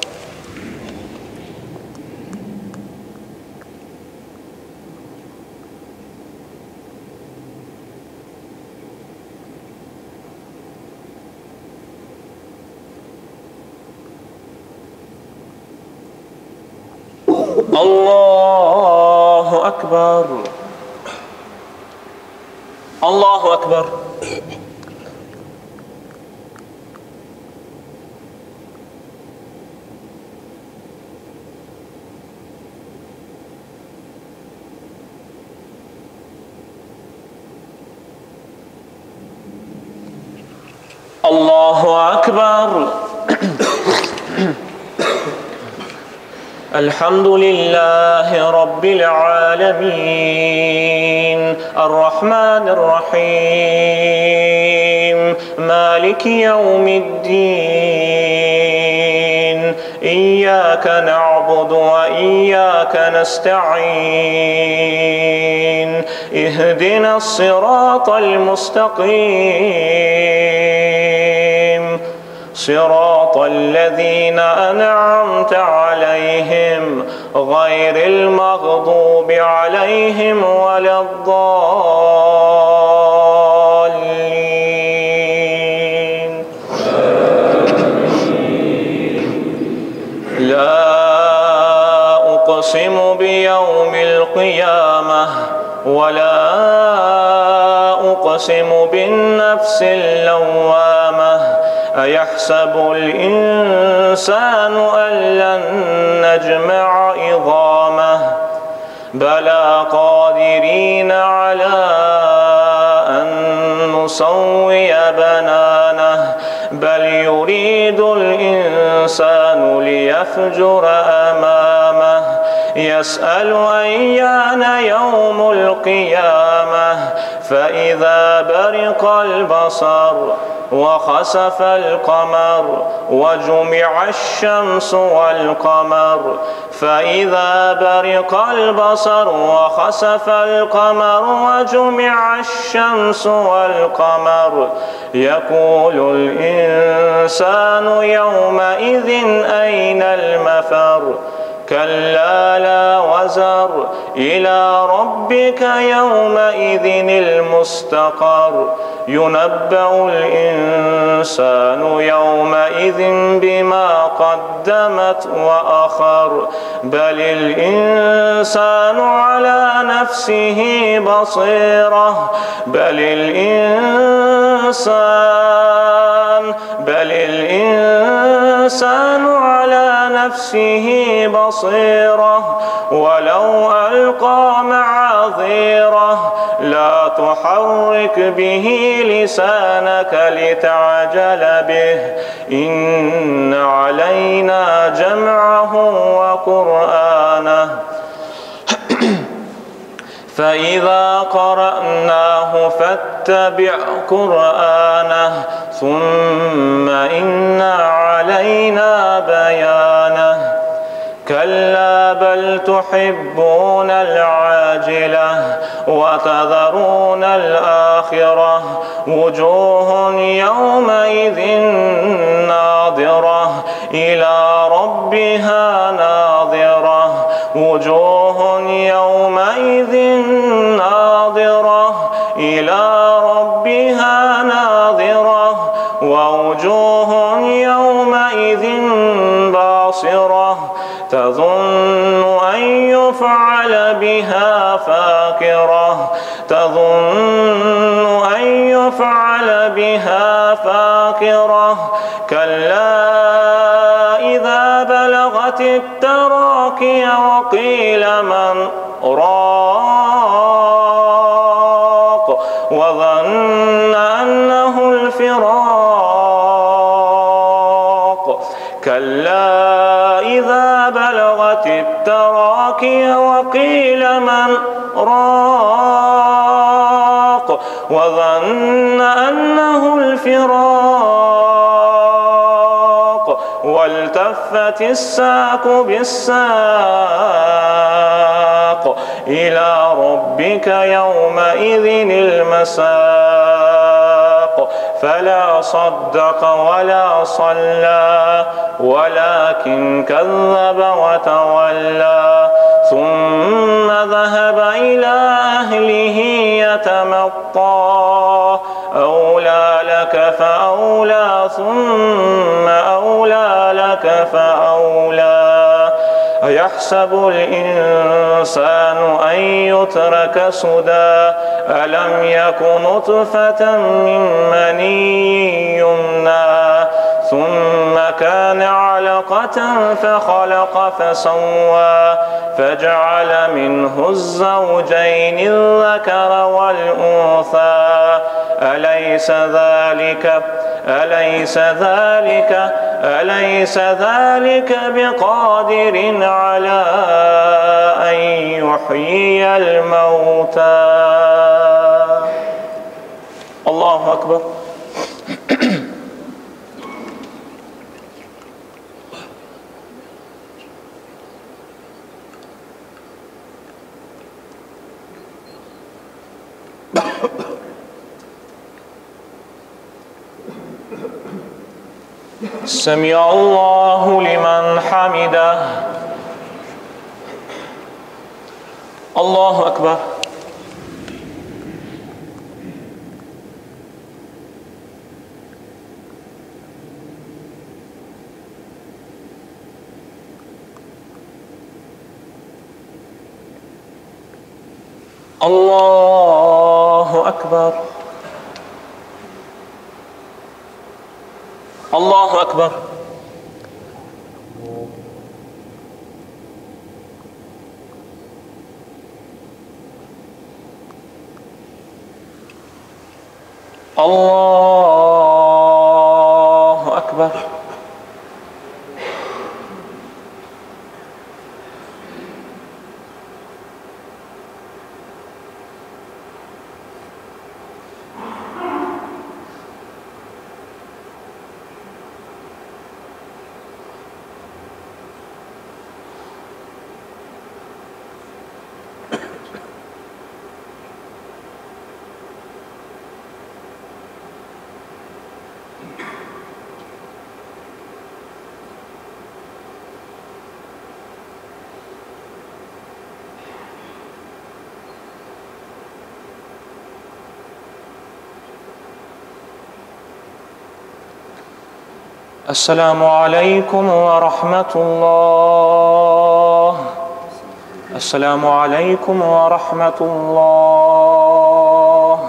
[SPEAKER 5] الله أكبر. الله أكبر. الله أكبر. الحمد لله رب العالمين الرحمن الرحيم مالك يوم الدين إياك نعبد وإياك نستعين اهدنا الصراط المستقيم صراط الذين أنعمت عليهم غير المغضوب عليهم ولا الضالين. لا أقسم بيوم القيامة ولا أقسم بالنفس اللوامة أيحسب الإنسان أن لن نجمع عظامه بلى قادرين على أن نسوي بنانه بل يريد الإنسان ليفجر أمامه يسأل أيان يوم القيامة فإذا برق البصر وخسف القمر وجمع الشمس والقمر فإذا برق البصر وخسف القمر وجمع الشمس والقمر يقول الإنسان يومئذ أين المفر كلا لا وزر إلى ربك يومئذ المستقر ينبأ الإنسان يومئذ بما قدمت وأخر بل الإنسان على نفسه بصيرة بل الإنسان بل الإنسان على نفسه بصيرة ولو ألقى معاذيره لا تحرك به لسانك لتعجل به إن علينا جمعه وقرآنه فإذا قرأناه فاتبع قرآنه ثم إن علينا بيانه كلا بل تحبون العاجلة وتذرون الآخرة وجوه يومئذ ناظرة إلى ربها ناظرة وجوه يومئذ ناظرة إلى ربها ناظرة ووجوه يومئذ باصرة تظن أن يفعل بها فاقرة تظن أن يفعل بها فاقرة كلا إذا بلغت التراقي وقيل من راق وظن أنه الفراق كلا إذا بلغت التراقي وقيل من راق وظن أنه الفراق والتفت الساق بالساق إلى ربك يومئذ المساق فلا صدق ولا صلى ولكن كذب وتولى ثم ذهب إلى أهله يتمطى أولى لك فأولى ثم أولى لك فأولى أيحسب الإنسان أن يترك سدى ألم يك نطفة من مني يمنى ثم كان علقة فخلق فسوى فجعل منه الزوجين الذكر والأنثى أليس ذلك أليس ذلك أليس ذلك بقادر على أن يحيي الموتى الله أكبر. سمع الله لمن حمده الله أكبر. الله أكبر الله أكبر. الله أكبر. السلام عليكم ورحمة الله. السلام عليكم ورحمة الله.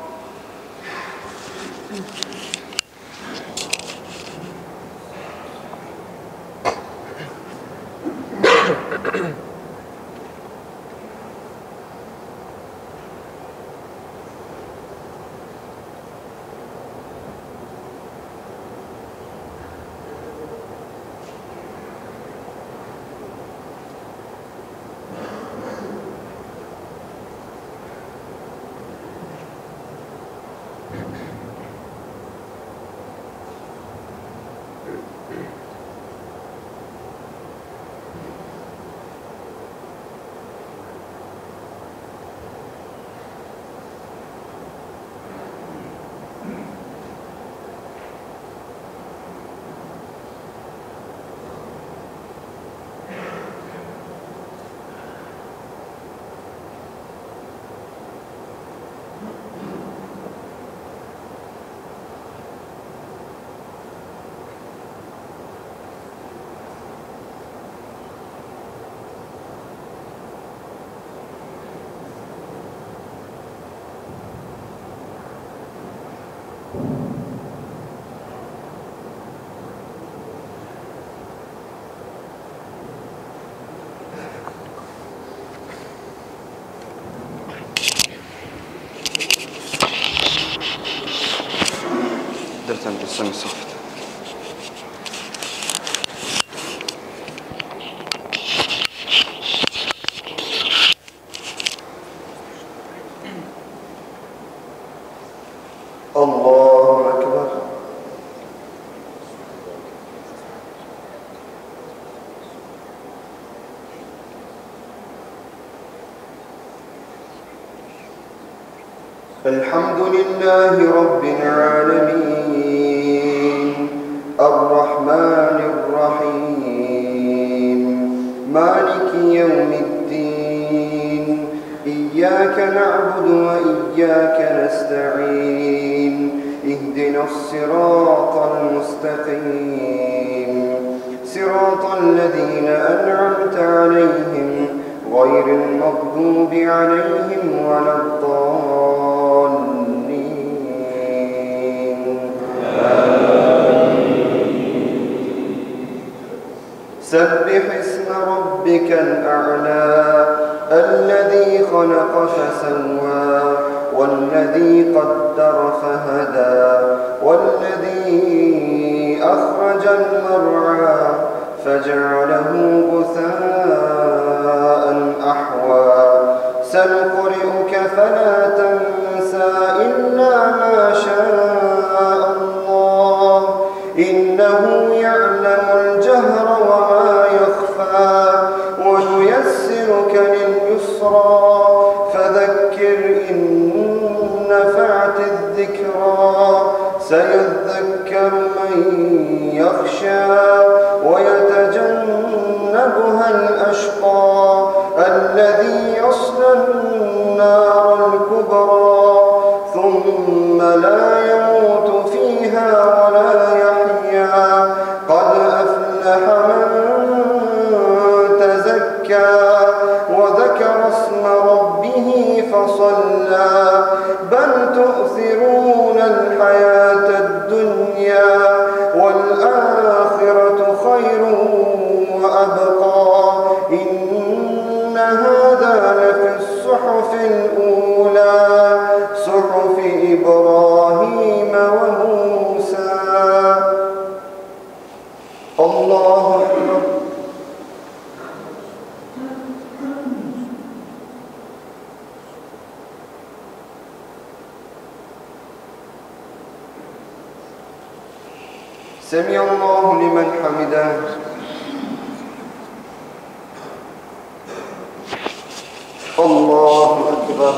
[SPEAKER 4] درت عند السمي صفت. الله أكبر. الحمد لله رب العالمين الرحمن الرحيم مالك يوم الدين إياك نعبد وإياك نستعين اهدنا الصراط المستقيم صراط الذين أنعمت عليهم غير المغضوب عليهم ولا الضالين. سبح اسم ربك الأعلى الذي خلق فسوى والذي قدر فهدى والذي أخرج المرعى فجعله غثاء أحوى سنقرئك فلا تنسى إلا ما شاء الله إنه يعلم الجهر وما يخفى ونيسرك لليسرى فذكر إن نفعت الذكرى سيذكر من يخشى ويتجنبها الأشقى الذي يصلى النار الكبرى ثم لا يموت فيها ولا يحيا قد أفلح من تزكى وذكر اسم ربه فصلى بل تؤثرون الحياة الدنيا والآخرة خير وأبقى إن هذا لفي الصحف الأولى صحف إبراهيم وموسى. الله أكبر. سمع الله لمن حمده. الله أكبر.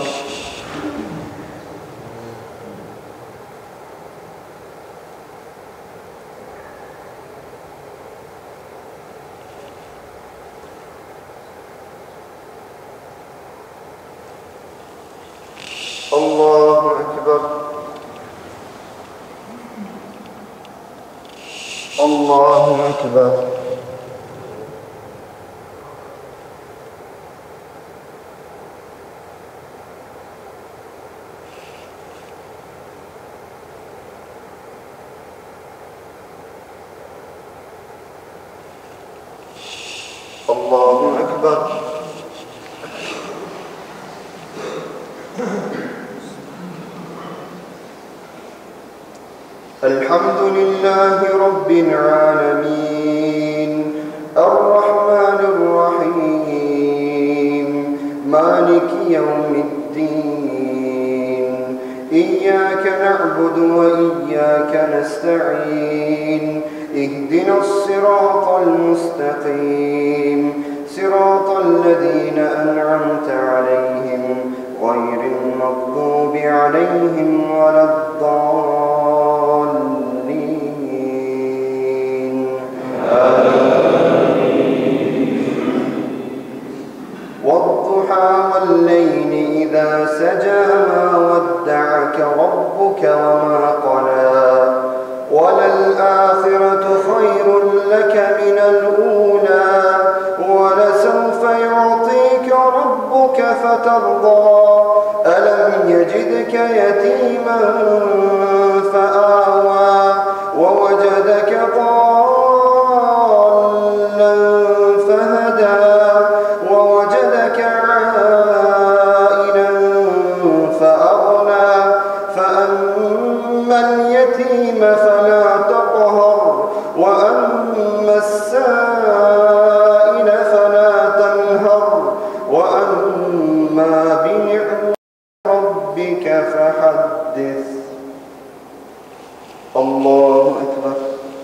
[SPEAKER 4] الله أكبر. الله الله أكبر. الله أكبر. الحمد لله رب العالمين الرحمن الرحيم مالك يوم الدين إياك نعبد وإياك نستعين اهدنا الصراط المستقيم صراط الذين أنعمت عليهم غير المغضوب عليهم ولا الضالين آمين. والضحى والليل إذا سجى ما ودعك ربك وما قلى وللآخرة خير لك من الأولى ولسوف يعطيك ربك فترضى ألم يجدك يتيما فآوى ووجدك ضالا فهدى ووجدك عائلا فأغنى فأما اليتيم فلا تقهر وأما السائل فلا تنهر وأما بنعمة ربك فحدث. الله أكبر.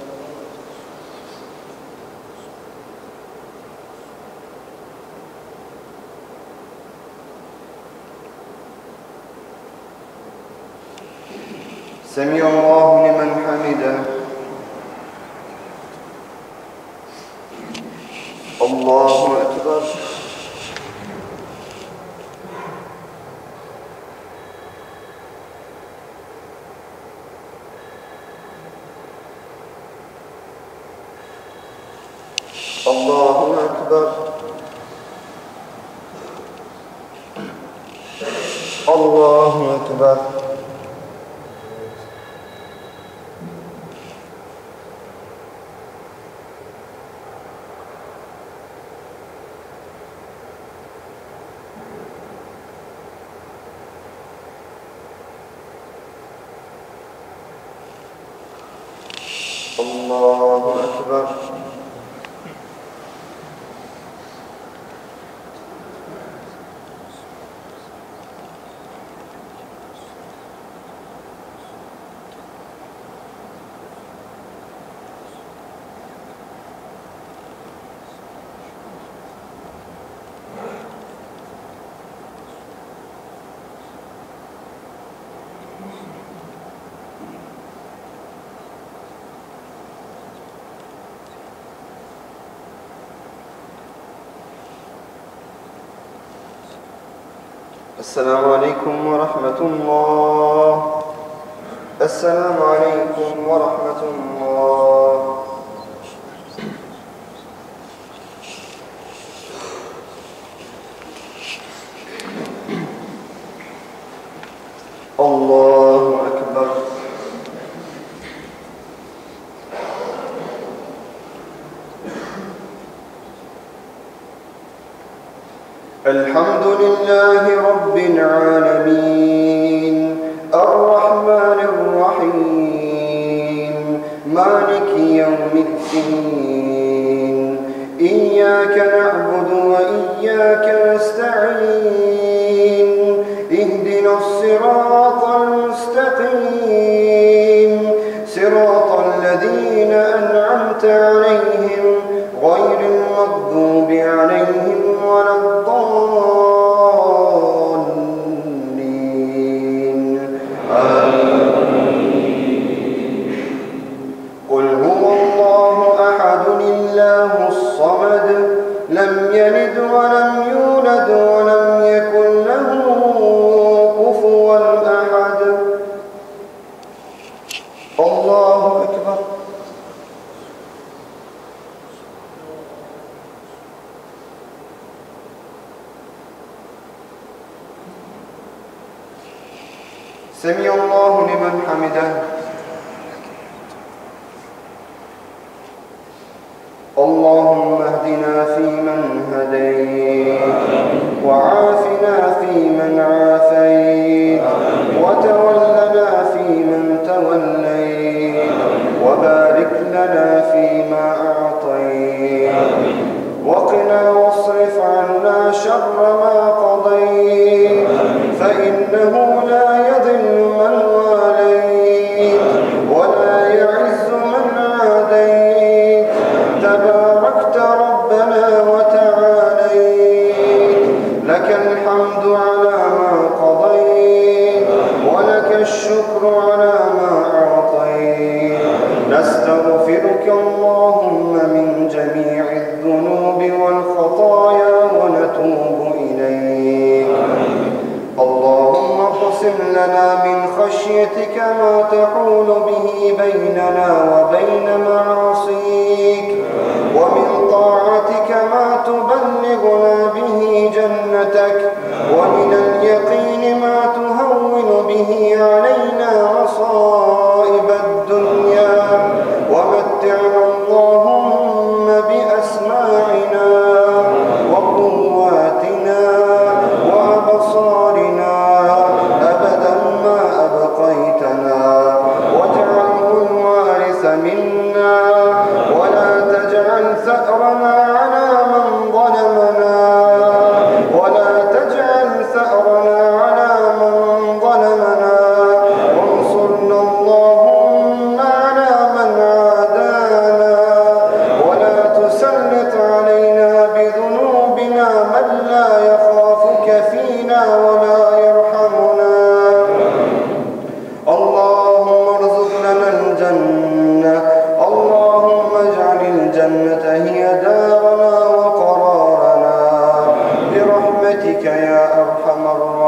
[SPEAKER 4] سمع الله لمن حمده. الله أكبر. الله أكبر. الله أكبر. الله أكبر. السلام عليكم ورحمة الله. السلام عليكم ورحمة الله. الله أكبر. الحمد لله رب العالمين الرحمن الرحيم مالك يوم الدين إياك نعبد وإياك نستعين اهدنا الصراط المستقيم صراط الذين أنعمت عليهم غير المغضوب عليهم ولا الضالين آمين. قل هو الله أحد الله الصمد لم يلد ولم يولد ولم يكن له كفوا أحد. الله أكبر. سمع الله لمن حمده. اللهم اهدنا فيمن هديت وعافنا فيمن عافيت وتولنا فيمن توليت وبارك لنا فيما أعطيت وقنا واصرف عنا شر ما قضيت فإنه لا يضل من واليت ولا يعز من عاديت تباركت ربنا وتعاليت لك الحمد على ما قضيت ولك الشكر على ما أعطيت نستغفرك اللهم من جميع الذنوب والخطايا ونتوب إليك. اللهم اقسم لنا من خشيتك ما تحول به بيننا وبين معاصيك ومن طاعتك ما تبلغنا به جنتك ومن اليقين ما تهون به علينا مصائب الدنيا ومتعنا اللهم بأسماعنا وقواتنا وأبصارنا أبدا ما أبقيتنا واجعله الوارث منا ولا تجعل ثأرنا على من ظلمنا ولا تجعل ثأرنا على من ظلمنا وانصرنا اللهم على من عادانا ولا تسلط علينا بذنوبنا من لا يخافك فينا ولا يرحمنا. اللهم ارزقنا الجنة اللهم اجعل الجنة هي دارنا وقرارنا برحمتك يا أرحم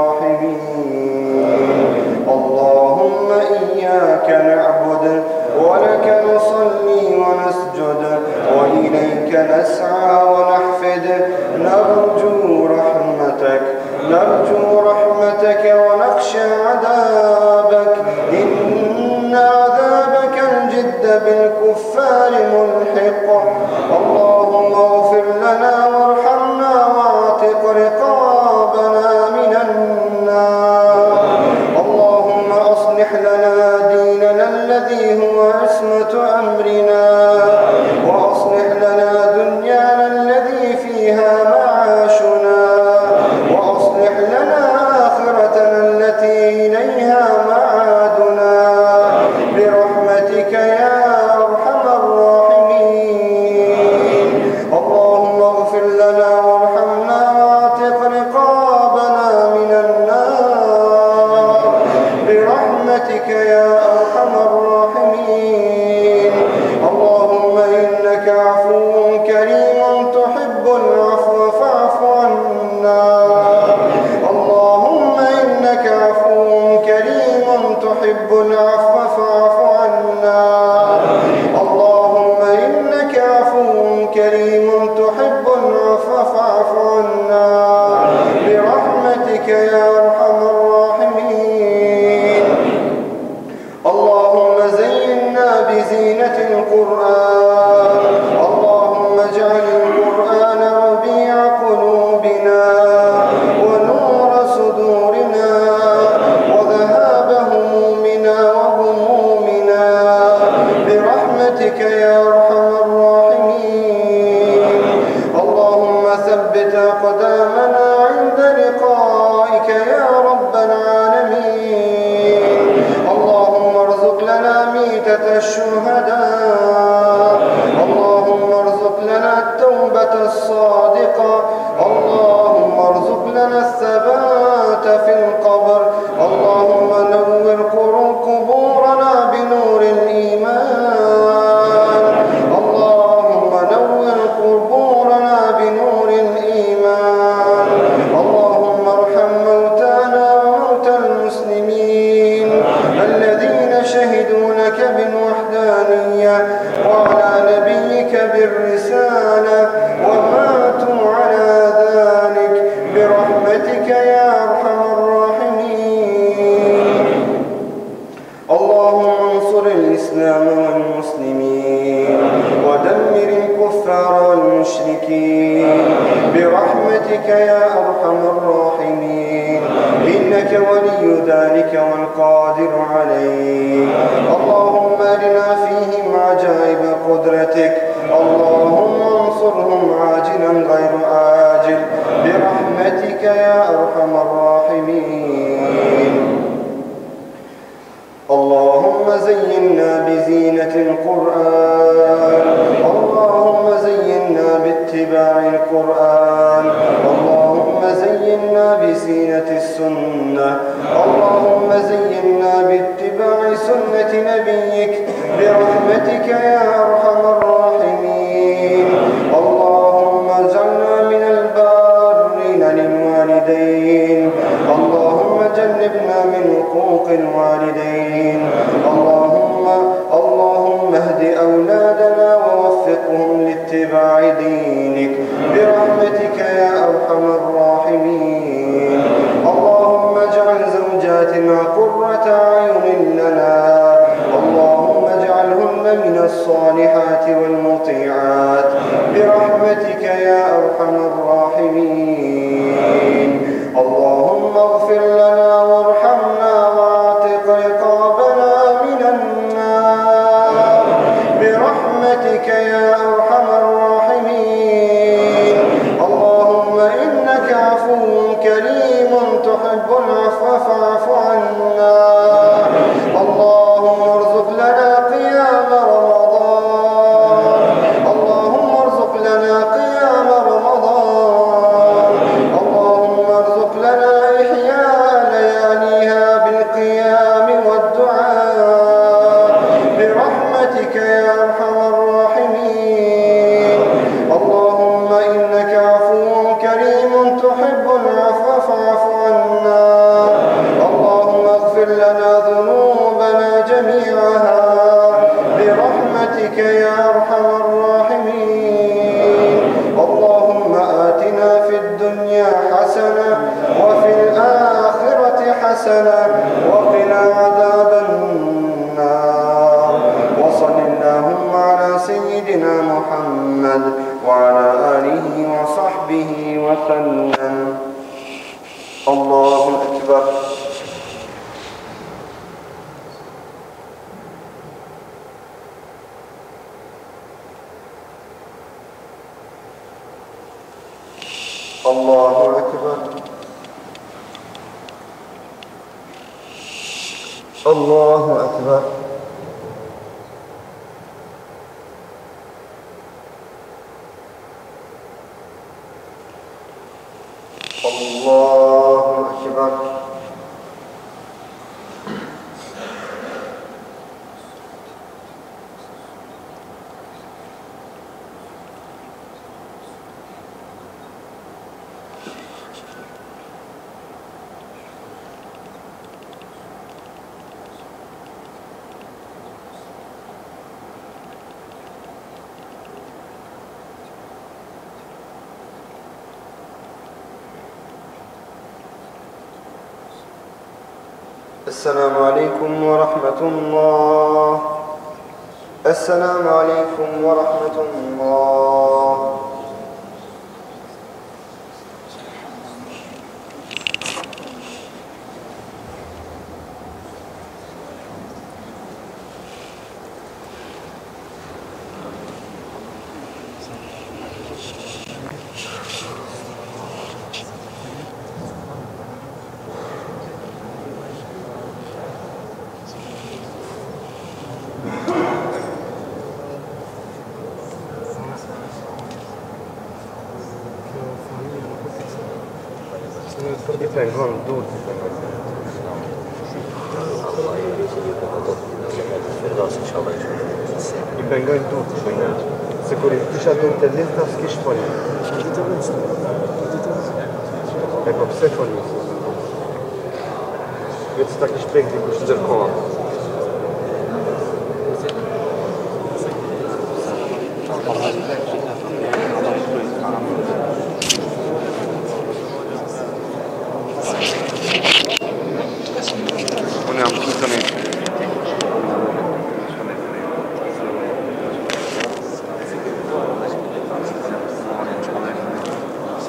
[SPEAKER 4] الراحمين. اللهم إياك نعبد ولك نصلي ونسجد وإليك نسعى ونحفد نرجو رحمتك نرجو رحمتك ونخشى عذابك إن عذابك الجد بالكفار ملحق. اللهم اغفر لنا وارحمنا واعتق رقابنا من النار. اللهم أصلح لنا ديننا الذي هو عصمة أمرنا وأصلح لنا دنيانا الذي فيها معاشنا وأصلح لنا آخرتنا التي إليها معادنا برحمتك يا أرحم الراحمين. اللهم اغفر لنا وارحمنا واعتق رقابنا من النار برحمتك يا أرحم الراحمين. اللهم إنك عفو كريم تحب العفو فاعف عنا. اللهم إنك عفو كريم تحب العفو فاعف عنا. اللهم إنك عفو كريم تحب العفو فاعف عنا برحمتك يا أرحم الراحمين. اللهم زينا بزينة القرآن. اللهم اجعل القرآن ربيع قلوبنا ونور صدورنا وذهاب همومنا وغمومنا برحمتك يا أرحم الراحمين. اللهم ثبت أقدامنا عند لقائك يا رب العالمين. اللهم ارزق لنا ميتة الشهداء. اللهم ارزق لنا التوبة الصادقة. اللهم ارزق لنا الثبات في القبر. اللهم نور قبورنا بنور الإيمان. اللهم نور قبورنا بنور الإيمان. اللهم ارحم موتانا وموتى المسلمين الذين شهدوا لك بالوحدانية وعلى نبيك بالرسالة وماتوا على ذلك برحمتك يا أرحم الراحمين. برحمتك يا أرحم الراحمين إنك ولي ذلك والقادر عليه. اللهم أرنا فيهم عجائب قدرتك، اللهم انصرهم عاجلا غير آجل برحمتك يا أرحم الراحمين. اللهم زينا بزينة القرآن، اللهم زينا باتباع القرآن، اللهم زينا بزينة السنة، اللهم زينا باتباع سنة نبيك برحمتك يا أرحم الراحمين. اللهم اجعلنا من البارين للوالدين، اللهم جنبنا من حقوق الوالدين، اللهم اللهم اهد أولادنا ووفقهم لاتباع دينك برحمتك يا أرحم الراحمين. اللهم اجعل زوجاتنا قرة أعين لنا، اللهم اجعلهن من الصالحات والمطيعات برحمتك يا أرحم الراحمين. اللهم اغفر لنا وارحمنا واعتق رقابنا من النار برحمتك يا أرحم الراحمين. اللهم إنك عفو كريم تحب العفو فاعف عنا. اللهم ارزق لنا قيام رمضان، اللهم ارزق لنا قيام رمضان، اللهم ارزق لنا إحياء لياليها بالقيام والدعاء برحمتك يا أرحم الراحمين. اللهم إنك عفو كريم تحب العفو فاعف عنا. اللهم اغفر لنا ذنوبنا جميعها برحمتك يا أرحم الراحمين. اللهم آتنا في الدنيا حسنة وفي الآخرة حسنة وقنا عذاب النار. وصل اللهم على سيدنا محمد وعلى آله وصحبه وسلم. الله أكبر. الله أكبر. الله أكبر. الله أكبر. السلام عليكم ورحمة الله. السلام عليكم ورحمة الله. I pęgon w dół. I pęgon w dół. Securityșa de inteligență schișpări. Jako psychonis. Więc taki szpek, jak już zerkoła.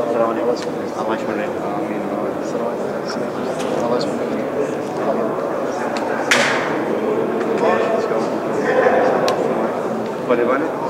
[SPEAKER 6] السلام عليكم. الله يشفيك. آمين. الله يشفيك. الله يشفيك.